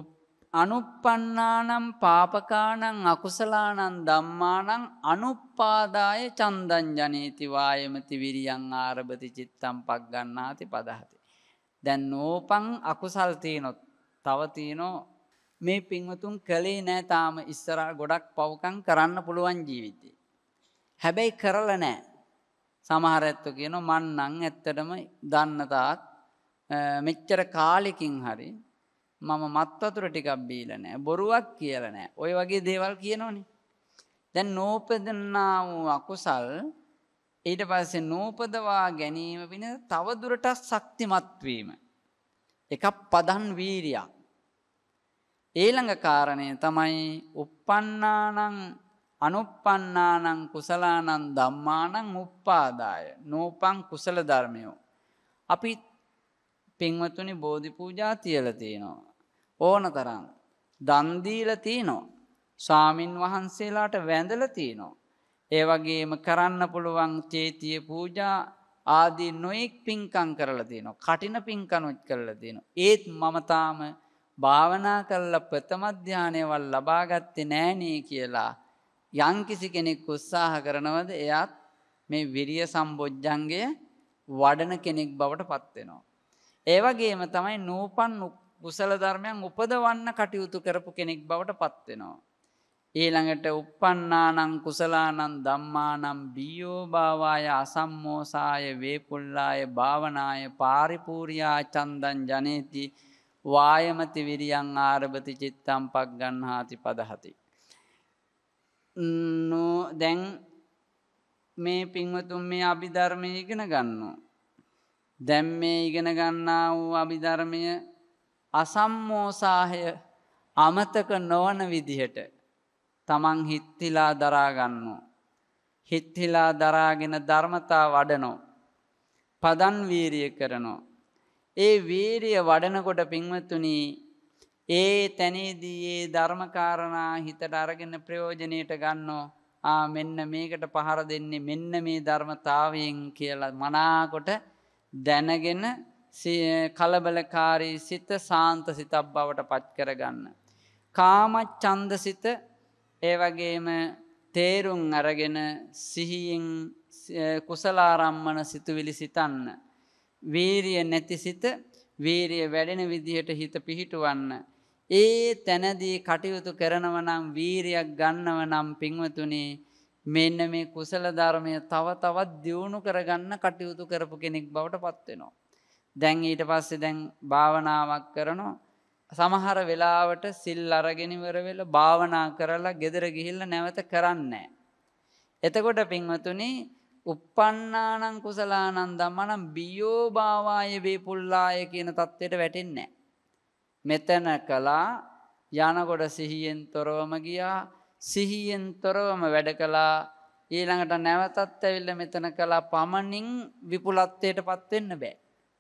අනුප්පන්නානම් පාපකානං අකුසලානං ධම්මානං අනුපාදාය චන්දං ජනේති වායමති විරියං ආරභති චිත්තං පග්ගණ්ණාති පදහති. දැන් නෝපං අකුසල් තිනොත් තව තිනෝ මේ පින්වතුන් කලේ නෑ තාම ඉස්සරහ ගොඩක් පව්කම් කරන්න පුළුවන් ජීවිතේ. හැබැයි කරලා නෑ. සමහර ඇත්තෝ කියනවා මං නම් ඇත්තටම දන්න තාක් මෙච්චර කාලෙකින් හරි මම මත් වතුර ටිකක් බීලා නෑ බොරුවක් කියලා නෑ. ඔය වගේ දේවල් කියනෝනේ. දැන් නෝපදන්නා වූ අකුසල් ඊට පස්සේ නෝපදවා ගැනීම වෙන තව දුරටත් ශක්තිමත් වීම. එකක් පදන් වීරියක්. ඊළඟ කාරණය තමයි uppannānaṁ අනුප්පන්නානං කුසලානං ධම්මානං උප්පාදාය. නෝපං කුසල ධර්මයෝ. අපි පින්වතුනි බෝධි පූජා තියලා තිනවා. ඕනතරම් දන් දීලා තිනවා. ස්වාමින් වහන්සේලාට වැඳලා තිනවා. ඒ වගේම කරන්න පුළුවන් චේතිය පූජා ආදී නොඑක් පින්කම් කරලා තිනවා. කටින පින්කනුත් කරලා තිනවා. ඒත් මම තාම භාවනා කරලා ප්‍රථම ධානයවල් ලබා ගත්තේ නෑනේ කියලා යම්කිසි කෙනෙක් උත්සාහ කරනවද එයාත් මේ විරිය සම්බොජ්ජංගය වඩන කෙනෙක් බවට පත් වෙනවා. ඒ වගේම තමයි නූපන් කුසල ධර්මයන් උපදවන්න කටයුතු කරපු කෙනෙක් බවට පත් වෙනවා. ඊළඟට uppannānaṁ කුසලානං ධම්මානං බියෝ භාවාය අසම්මෝසාය වේපුල්ලාය භාවනාය පාරිපූර්යා චන්දං ජනේති වායමති විරියං ආරභති චිත්තං පග්ගණ්හාති පදහති. දැන් මේ පින්වතුන් මේ අභිධර්මය ඉගෙන ගන්නවා. දැන් මේ ඉගෙන ගන්නා වූ අභිධර්මය අසම්මෝසාහය අමතක නොවන විදිහට තමන් හිත්තිලා දරා ගන්නවා. හිත්තිලා දරාගෙන ධර්මතා වඩනවා. පදන් වීරිය කරනවා. ඒ වීරිය වඩනකොට පින්වතුනි ඒ තැනේදී ඒ ධර්මකාරණා හිතට අරගෙන ප්‍රයෝජනෙට ගන්නවා. මෙන්න මේකට පහර දෙන්නේ මෙන්න මේ ධර්මතාවයෙන් කියලා මනාකොට දැනගෙන කලබලකාරී සිත සාන්ත සිතක් බවට පත් කරගන්න. කාමච්ඡන්ද සිත ඒ වගේම තේරුම් අරගෙන සිහියෙන් කුසලාරම්මන සිතුවිලි සිතන්න. වීරිය නැති සිත වීරිය වැඩෙන විදිහට හිත පිහිටවන්න. ඒ තැනදී කටයුතු කරනව නම් වීරියක් ගන්නව නම් පින්වතුනි මෙන්න මේ කුසල ධර්මය තව තවත් දියුණු කරගන්න කටයුතු කරපු කෙනෙක් බවට පත් වෙනවා. දැන් ඊට පස්සේ දැන් භාවනාවක් කරනවා. සමහර වෙලාවට සිල් අරගෙන ඉවර වෙලා භාවනා කරලා ගෙදර ගිහිල්ලා නැවත කරන්නේ නැහැ. එතකොට පින්වතුනි uppannānaṁ කුසලානං ධම්මානං බියෝ භාවාය වේපුල්ලාය කියන தത്വෙට වැටෙන්නේ නැහැ. මෙතන කළා යනකොට සිහියෙන් තොරවම ගියා. සිහියෙන් තොරවම වැඩ කළා. ඊළඟට නැවතත් ඇවිල්ලා මෙතන කළා. පමණින් විපුලත්වයටපත් වෙන්න බෑ.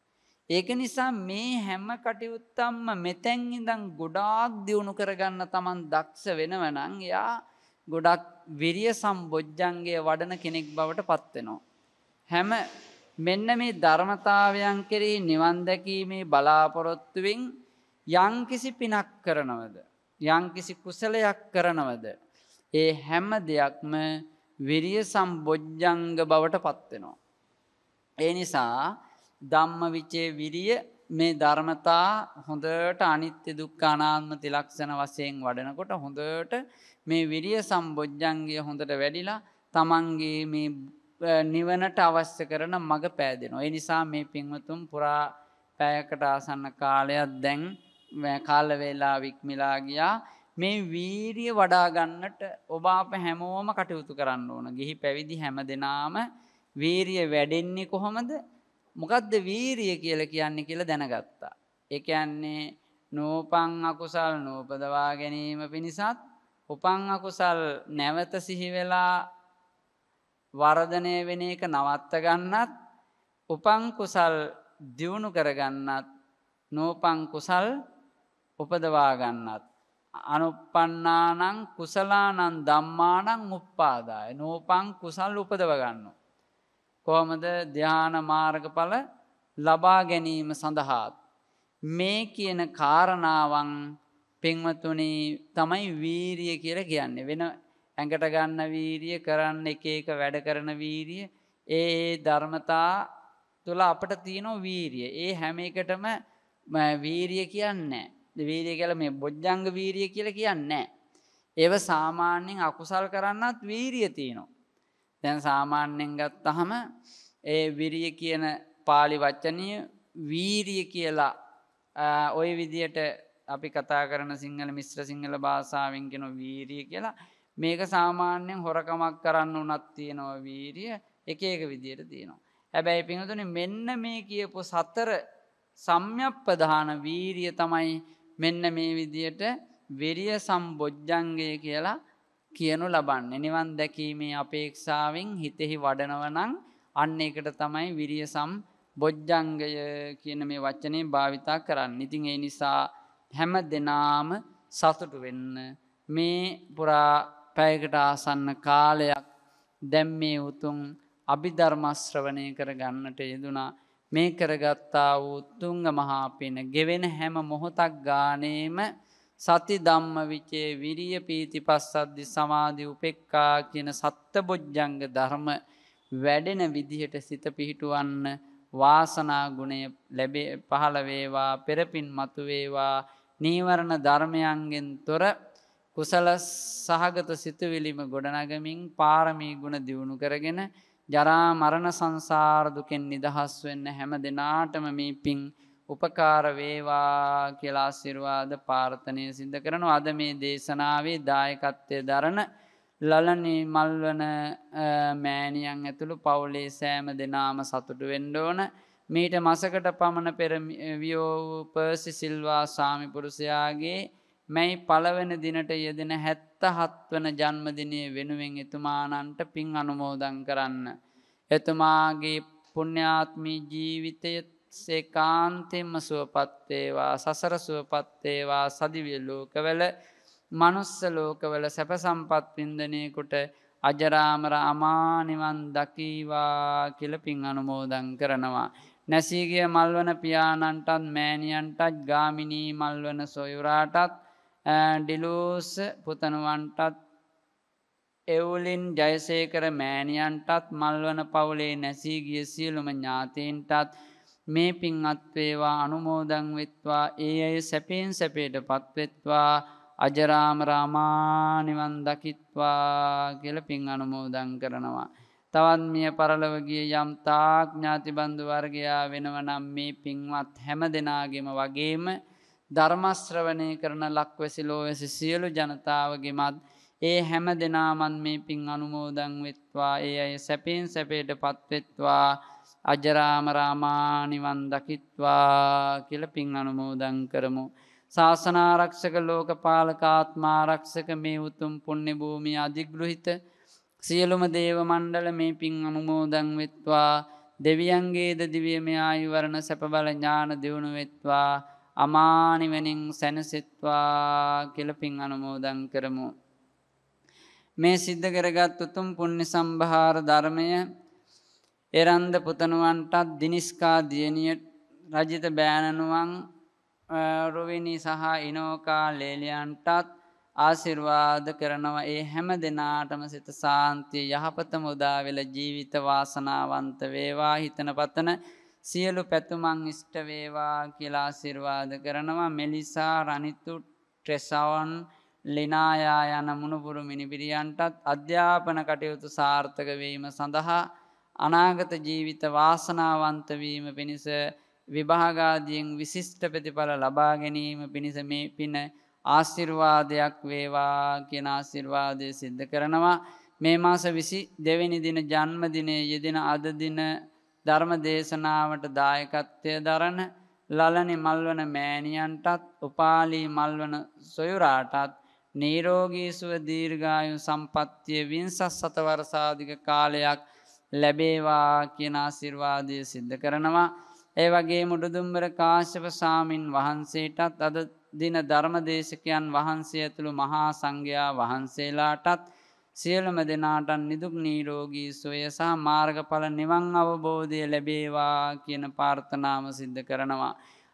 ඒක නිසා මේ හැම කටයුත්තක්ම මෙතෙන් ඉඳන් ගොඩාක් දියුණු කරගන්න Taman දක්ෂ වෙනව නම් එයා ගොඩක් විරිය සම්බොජ්ජංගය වඩන කෙනෙක් බවට පත් වෙනවා. හැම මෙන්න මේ ධර්මතාවයන් කෙරෙහි නිවන් දැකීමේ බලාපොරොත්තුවෙන් යම්කිසි පිනක් කරනවද යම්කිසි කුසලයක් කරනවද ඒ හැම දෙයක්ම විරිය සම්බොජ්ජංග බවට පත් වෙනවා. ඒ නිසා ධම්මවිචේ විරිය මේ ධර්මතා හොඳට අනිත්‍ය දුක්ඛ අනාත්ම ත්‍රිලක්ෂණ වශයෙන් වඩනකොට හොඳට මේ විරිය සම්බොජ්ජංගය හොඳට වැඩිලා තමන්ගේ මේ නිවනට අවශ්‍ය කරන මඟ පෑදෙනවා. ඒ නිසා මේ පින්වතුන් පුරා පැයකට ආසන්න කාලයක් දැන් කාල වේලාව ඉක්මලා ගියා. මේ වීරිය වඩා ගන්නට ඔබ අප හැමෝම කටයුතු කරන්න ඕන. ගිහි පැවිදි හැම දෙනාම වීරිය වැඩෙන්නේ කොහොමද? මොකද්ද වීරිය කියලා කියන්නේ කියලා දැනගත්තා. ඒ කියන්නේ නෝපං අකුසල් නෝපදවා ගැනීම පිණිසත් උපං අකුසල් නැවත සිහි වෙලා වර්ධනය වෙන එක නවත්ත ගන්නත් උපං කුසල් දියුණු කර ගන්නත් නෝපං කුසල් උපදවා ගන්නත් අනුප්පන්නානං කුසලානං ධම්මානං උප්පාදාය නෝපං කුසල් උපදව ගන්නවා. කොහොමද ධ්‍යාන මාර්ගඵල ලබා ගැනීම සඳහා මේ කියන කාරණාවන් පින්වතුනි තමයි වීරිය කියලා කියන්නේ. වෙන ඇඟට ගන්න වීරිය, කරන්න එක එක වැඩ කරන වීරිය, ඒ ධර්මතා තුළ අපිට තියෙන වීරිය. ඒ හැම එකටම වීරිය කියන්නේ නැහැ. වීරිය කියලා මේ බොජ්ජංග වීරිය කියලා කියන්නේ නැහැ. ඒව සාමාන්‍යයෙන් අකුසල් කරන්නත් වීරිය තියෙනවා. දැන් සාමාන්‍යයෙන් ගත්තහම ඒ විරිය කියන pāli වචනය වීරිය කියලා ওই විදියට අපි කතා කරන සිංහල මිශ්‍ර සිංහල භාෂාවෙන් කියන වීරිය කියලා. මේක සාමාන්‍යයෙන් හොරකමක් කරන්න උනත් තියෙනවා වීරිය. එක එක විදියට තියෙනවා. හැබැයි පින්වතුනි මෙන්න මේ කියපු සතර සම්‍යක්ප්‍රධාන වීරිය තමයි මෙන්න මේ විදියට විරිය සම්බොජ්ජංගය කියලා කියනු ලබන්නේ. නිවන් දැකීමේ අපේක්ෂාවෙන් හිතෙහි වඩනව නම් අන්න ඒකට තමයි විරිය සම්බොජ්ජංගය කියන මේ වචනේ භාවිතා කරන්නේ. ඉතින් ඒ නිසා හැම දිනාම සතුටු වෙන්න මේ පුරා පැයකට ආසන්න කාලයක් දැන් මේ උතුම් අභිධර්ම ශ්‍රවණය කර ගන්නට යෙදුනා. මේ කරගත්තා වූ තුංග මහා පින ගෙවෙන හැම මොහොතක් ගානේම සති ධම්ම විචේ විරිය පීති පස්සද්ධි සමාධි උපේක්ඛා කියන සත්බොජ්ජංග ධර්ම වැඩෙන විදිහට සිත පිහිටුවන්න වාසනා ගුණය ලැබේ පහළ වේවා, පෙරපින් මතු වේවා, නීවරණ ධර්මයන්ගෙන් තොර කුසල සහගත සිතුවිලිම ගොඩනගමින් පාරමී ගුණ දියුණු කරගෙන ජරා මරණ සංසාර දුකෙන් නිදහස් වෙන්න හැම දිනාටම මේ පිං උපකාර වේවා කියලා ආශිර්වාද ප්‍රාර්ථනා සිදු කරනවා. අද මේ දේශනාවේ දායකත්වයේ දරන ලලනී මල්වන මෑණියන් ඇතුළු පවුලේ සෑම දෙනාම සතුටු වෙන්න ඕන. මීට මාසකට පමණ පෙර වියෝ පර්සි සිල්වා ස්වාමි පුරුෂයාගේ මැයි පළවෙනි දිනට යෙදෙන 77 වන ජන්මදිනයේ වෙනුවෙන් එතුමානන්ට පින් අනුමෝදන් කරන්න. එතුමාගේ පුණ්‍යාත්මී ජීවිතය ඒකාන්තයෙන්ම සුවපත් වේවා, සසර සුවපත් වේවා, සදිව්‍ය ලෝකවල මනුස්ස ලෝකවල සැප සම්පත් වින්දනය කොට අජරාමර අමා නිවන් දකීවා කියලා පින් අනුමෝදන් කරනවා. නැසීගේ මල්වන පියාණන්ටත් මෑණියන්ටත් ගාමිණී මල්වන සොයුරාටත් ඩිලූස් පුතණුවන්ටත් එවුලින් ජයසේකර මෑණියන්ටත් මල්වන පවුලේ නැසී ගිය සියලුම ඥාතීන්ටත් මේ පින් අත් වේවා, අනුමෝදන් වෙත්වා, ඒ අය සැපෙන් සැපයටපත් වෙත්වා, අජරාමර අමා නිවන් දකිත්වා කියලා පින් අනුමෝදන් කරනවා. තවත් මිය පරලොව ගිය යම් තාක් ඥාති බන්දු වර්ගයා වෙනවනම් මේ පින්වත් හැම දෙනාගේම වගේම ධර්ම ශ්‍රවණය කරන ලක්වැසි ලෝවැසි සියලු ජනතාවගේමත් ඒ හැම දෙනාමත් මේ පින් අනුමෝදන් වෙත්වා, ඒ අය සැපෙන් සැපයටපත් වෙත්වා, අජරාමර අමා නිවන් දකිත්වා කියලා පින් අනුමෝදන් කරමු. ශාසනාරක්ෂක ලෝකපාලක ආත්මාරක්ෂක මේ උතුම් පුණ්‍ය භූමිය අධිග්‍රහිත සියලුම දේව මණ්ඩල මේ පින් අනුමෝදන් වෙත්වා, දෙවියන්ගේද දිව්‍යමය ආයු වර්ණ සැප බල ඥාන දියුණු වෙත්වා, අමා නිවනින් සැනසෙත්වා කියලා පින් අනුමෝදන් කරමු. මේ සිද්ධ කරගත් උතුම් පුණ්‍ය සම්භාර ධර්මය එරන්ද පුතණුවන්ටත් දිනිස්කා දියණිය රජිත බෑණනුවන් රොවිනි සහ ඉනෝකා ලේලියන්ටත් ආශිර්වාද කරනවා. ඒ හැම දෙනාටම සිත සාන්තිය යහපතම උදා වෙලා ජීවිත වාසනාවන්ත වේවා, හිතන පතන සියලු පැතුමන් ඉෂ්ට වේවා කියලා ආශිර්වාද කරනවා. මෙලිසා, රනිතු, ට්‍රෙසවන්, ලිනායා යන මුණුපුරු මිනිබිරියන්ටත් අධ්‍යාපන කටයුතු සාර්ථක වීම සඳහා අනාගත ජීවිත වාසනාවන්ත වීම පිණිස විභාගාදියෙන් විශිෂ්ට ප්‍රතිඵල ලබා ගැනීම පිණිස මේ පින ආශිර්වාදයක් වේවා කියන ආශිර්වාදය සිද්ධ කරනවා. මේ මාස 22 වෙනි දින ජන්මදිනයේ යෙදෙන අද දින ධර්ම දේශනාවට දායකත්වය දරන ලලනි මල්වන මෑණියන්ටත් උපාලි මල්වන සොයුරාටත් නිරෝගී සුව දීර්ඝායු සම්පන්නිය වින්සත් සත වර්ෂාධික කාලයක් ලැබේවා කියන ආශිර්වාදය සිද්ධ කරනවා. ඒ වගේම උඩුදුම්බර කාශ්‍යප ස්වාමින් වහන්සේටත් අද දින ධර්මදේශකයන් වහන්සේ ඇතුළු මහා සංඝයා වහන්සේලාටත් සියලුම දෙනාට නිදුක් නිරෝගී සුවය සහ මාර්ගඵල නිවන් අවබෝධය ලැබේවා කියන ප්‍රාර්ථනාව සිද්ධ කරනවා.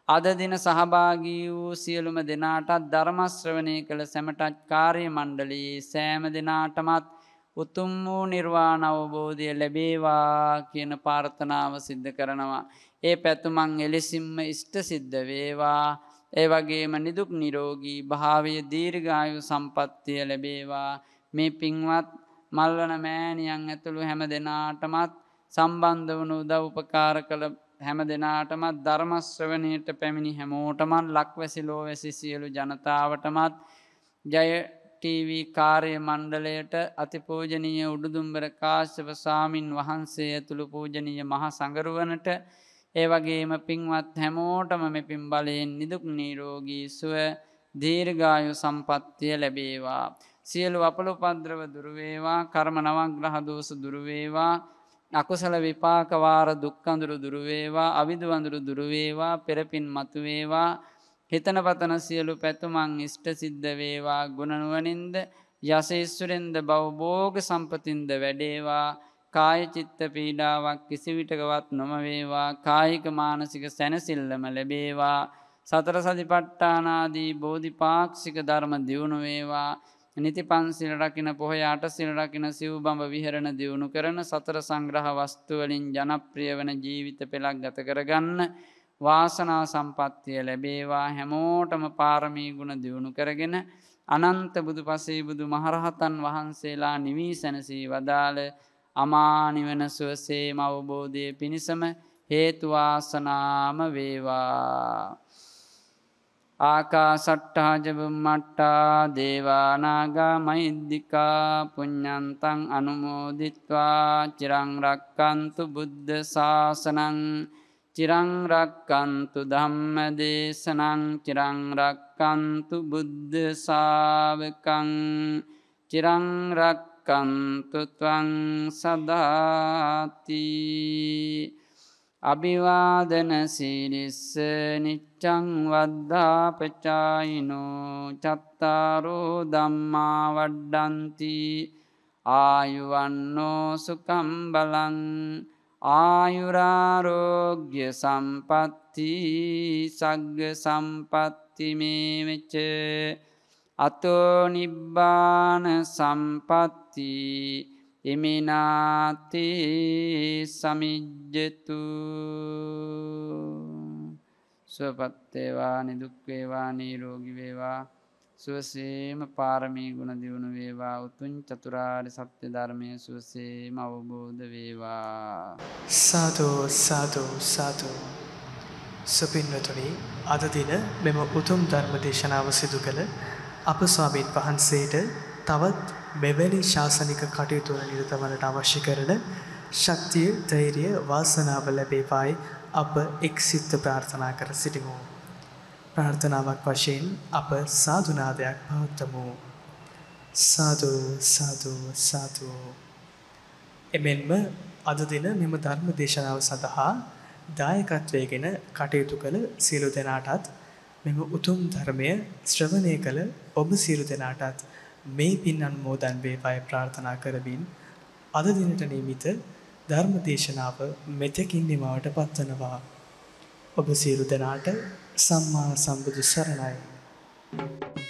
අද දින සහභාගී වූ සියලුම දෙනාටත් ධර්ම ශ්‍රවණය කළ සැමටත් කාර්ය මණ්ඩලයේ සෑම දෙනාටමත් උතුම් වූ නිර්වාණ අවබෝධය ලැබේවා කියන ප්‍රාර්ථනාව සිද්ධ කරනවා. ඒ පැතුමන් එලෙසින්ම ඉෂ්ට සිද්ධ වේවා. ඒ වගේම නිදුක් නිරෝගී භාවය දීර්ඝායු සම්පන්නිය ලැබේවා. මේ පින්වත් මල්වන මෑණියන් ඇතුළු හැම දෙනාටමත් සම්බන්ධ වුණු උදව් උපකාර කළ හැම දෙනාටමත් ධර්ම ශ්‍රවණයට පැමිණි හැමෝටමත් ලක්වැසි ලෝවැසි සියලු ජනතාවටමත් ජය ටීවී කාර්ය මණ්ඩලයට අතිපූජනීය උඩුදුම්බර කාශ්‍යප ස්වාමින් වහන්සේ ඇතුළු පූජනීය මහා සංඝරුවනට ඒ වගේම පින්වත් හැමෝටම මෙපින් බලයෙන් නිදුක් නිරෝගී සුව දීර්ඝායු සම්පන්නිය ලැබේවා. සියලු අපල උපද්‍රව දුරු වේවා. කර්ම නවග්‍රහ දෝෂ දුරු වේවා. අකුසල විපාක වාර දුක් අඳුරු දුරු වේවා. අවිදු අඳුරු දුරු වේවා. පෙරපින් මතු වේවා. හිතන පතන සියලු පැතුමන් ඉෂ්ට සිද්ධ වේවා. ගුණ නුවණින්ද යසීසුරෙන්ද භවභෝග සම්පතින්ද වැඩේවා. කාය චිත්ත පීඩාවක් කිසි විටකවත් නොම වේවා. කායික මානසික සැනසෙල්ලම ලැබේවා. සතර සතිපට්ඨාන ආදී බෝධිපාක්ෂික ධර්ම දියුණු වේවා. නිති පන්සිල් රකින්න පොහොය අටසිල් රකින්න සිව්බඹ විහරණ දියුණු කරන සතර සංග්‍රහ වස්තු වලින් ජනප්‍රිය වන ජීවිත පෙළක් ගත කරගන්න වාසනා සම්පන්නිය ලැබේවා. හැමෝටම පාරමී ගුණ දියුණු කරගෙන අනන්ත බුදුපසේ බුදු මහරහතන් වහන්සේලා නිවී සැනසී වදාළ අමා නිවන සුවසේම අවබෝධයේ පිණසම හේතු වාසනාම වේවා. ආකාසට්ටා චුම්මට්ටා දේවා නාග මහිද්దికා පුඤ්ඤන්තං අනුමෝදිත්වා චිරං රක්칸තු බුද්ධ ශාසනං චිරං රක්칸තු ධම්ම දේශනං චිරං රක්칸තු බුද්ධ ශාවකං චිරං රක්칸තු ත්වං සදාති. අභිවාදන සීලිස්ස නිච්ඡං වද්ධා පචායිනෝ චත්තාරෝ ධම්මා වඩ්ඩಂತಿ ආයුවන්නෝ සුඛං බලං ආයුරාරෝග්‍ය සම්පatti සග්ග සම්පatti මේවච අතෝ නිබ්බාන සම්පatti ඉමිනාති සමිජ්ජතු. සුවපත් වේවා. නිදුක් වේවා. නිරෝගී වේවා. සුවසේම පාරමී ගුණ දියුණු වේවා. උතුම් චතුරාර්ය සත්‍ය ධර්මයේ සුවසේම අවබෝධ වේවා. සාදු සාදු සාදු. සුපින්වතුනි, අද දින මෙම උතුම් ධර්ම දේශනාව සිදු කළ අප ස්වාමීන් වහන්සේට තවත් මෙවැනි ශාසනික කටයුතු වල නිරත වන්නට අවශ්‍ය කරන ශක්තිය, ධෛර්යය, වාසනාව ලැබේවායි අප එක්සිත ප්‍රාර්ථනා කර සිටිමු. ප්‍රාර්ථනාවක් වශයෙන් අප සාදුනාදයක් පවත්වමු. සාදු සාදු සාදු. එමෙන්ම අද දින මෙම ධර්ම දේශනාව සඳහා දායකත්වයෙන් කටයුතු කළ සියලු දෙනාටත් මෙම උතුම් ධර්මය ශ්‍රවණය කළ ඔබ සියලු දෙනාටත් මේ පින් අනුමෝදන් වේවායි ප්‍රාර්ථනා කරමින් අද දිනට නියමිත ධර්ම දේශනාව මෙතකින් නිමවට පත්වනවා. ඔබ සියලු දෙනාට සම්මා සම්බුදු සරණයි.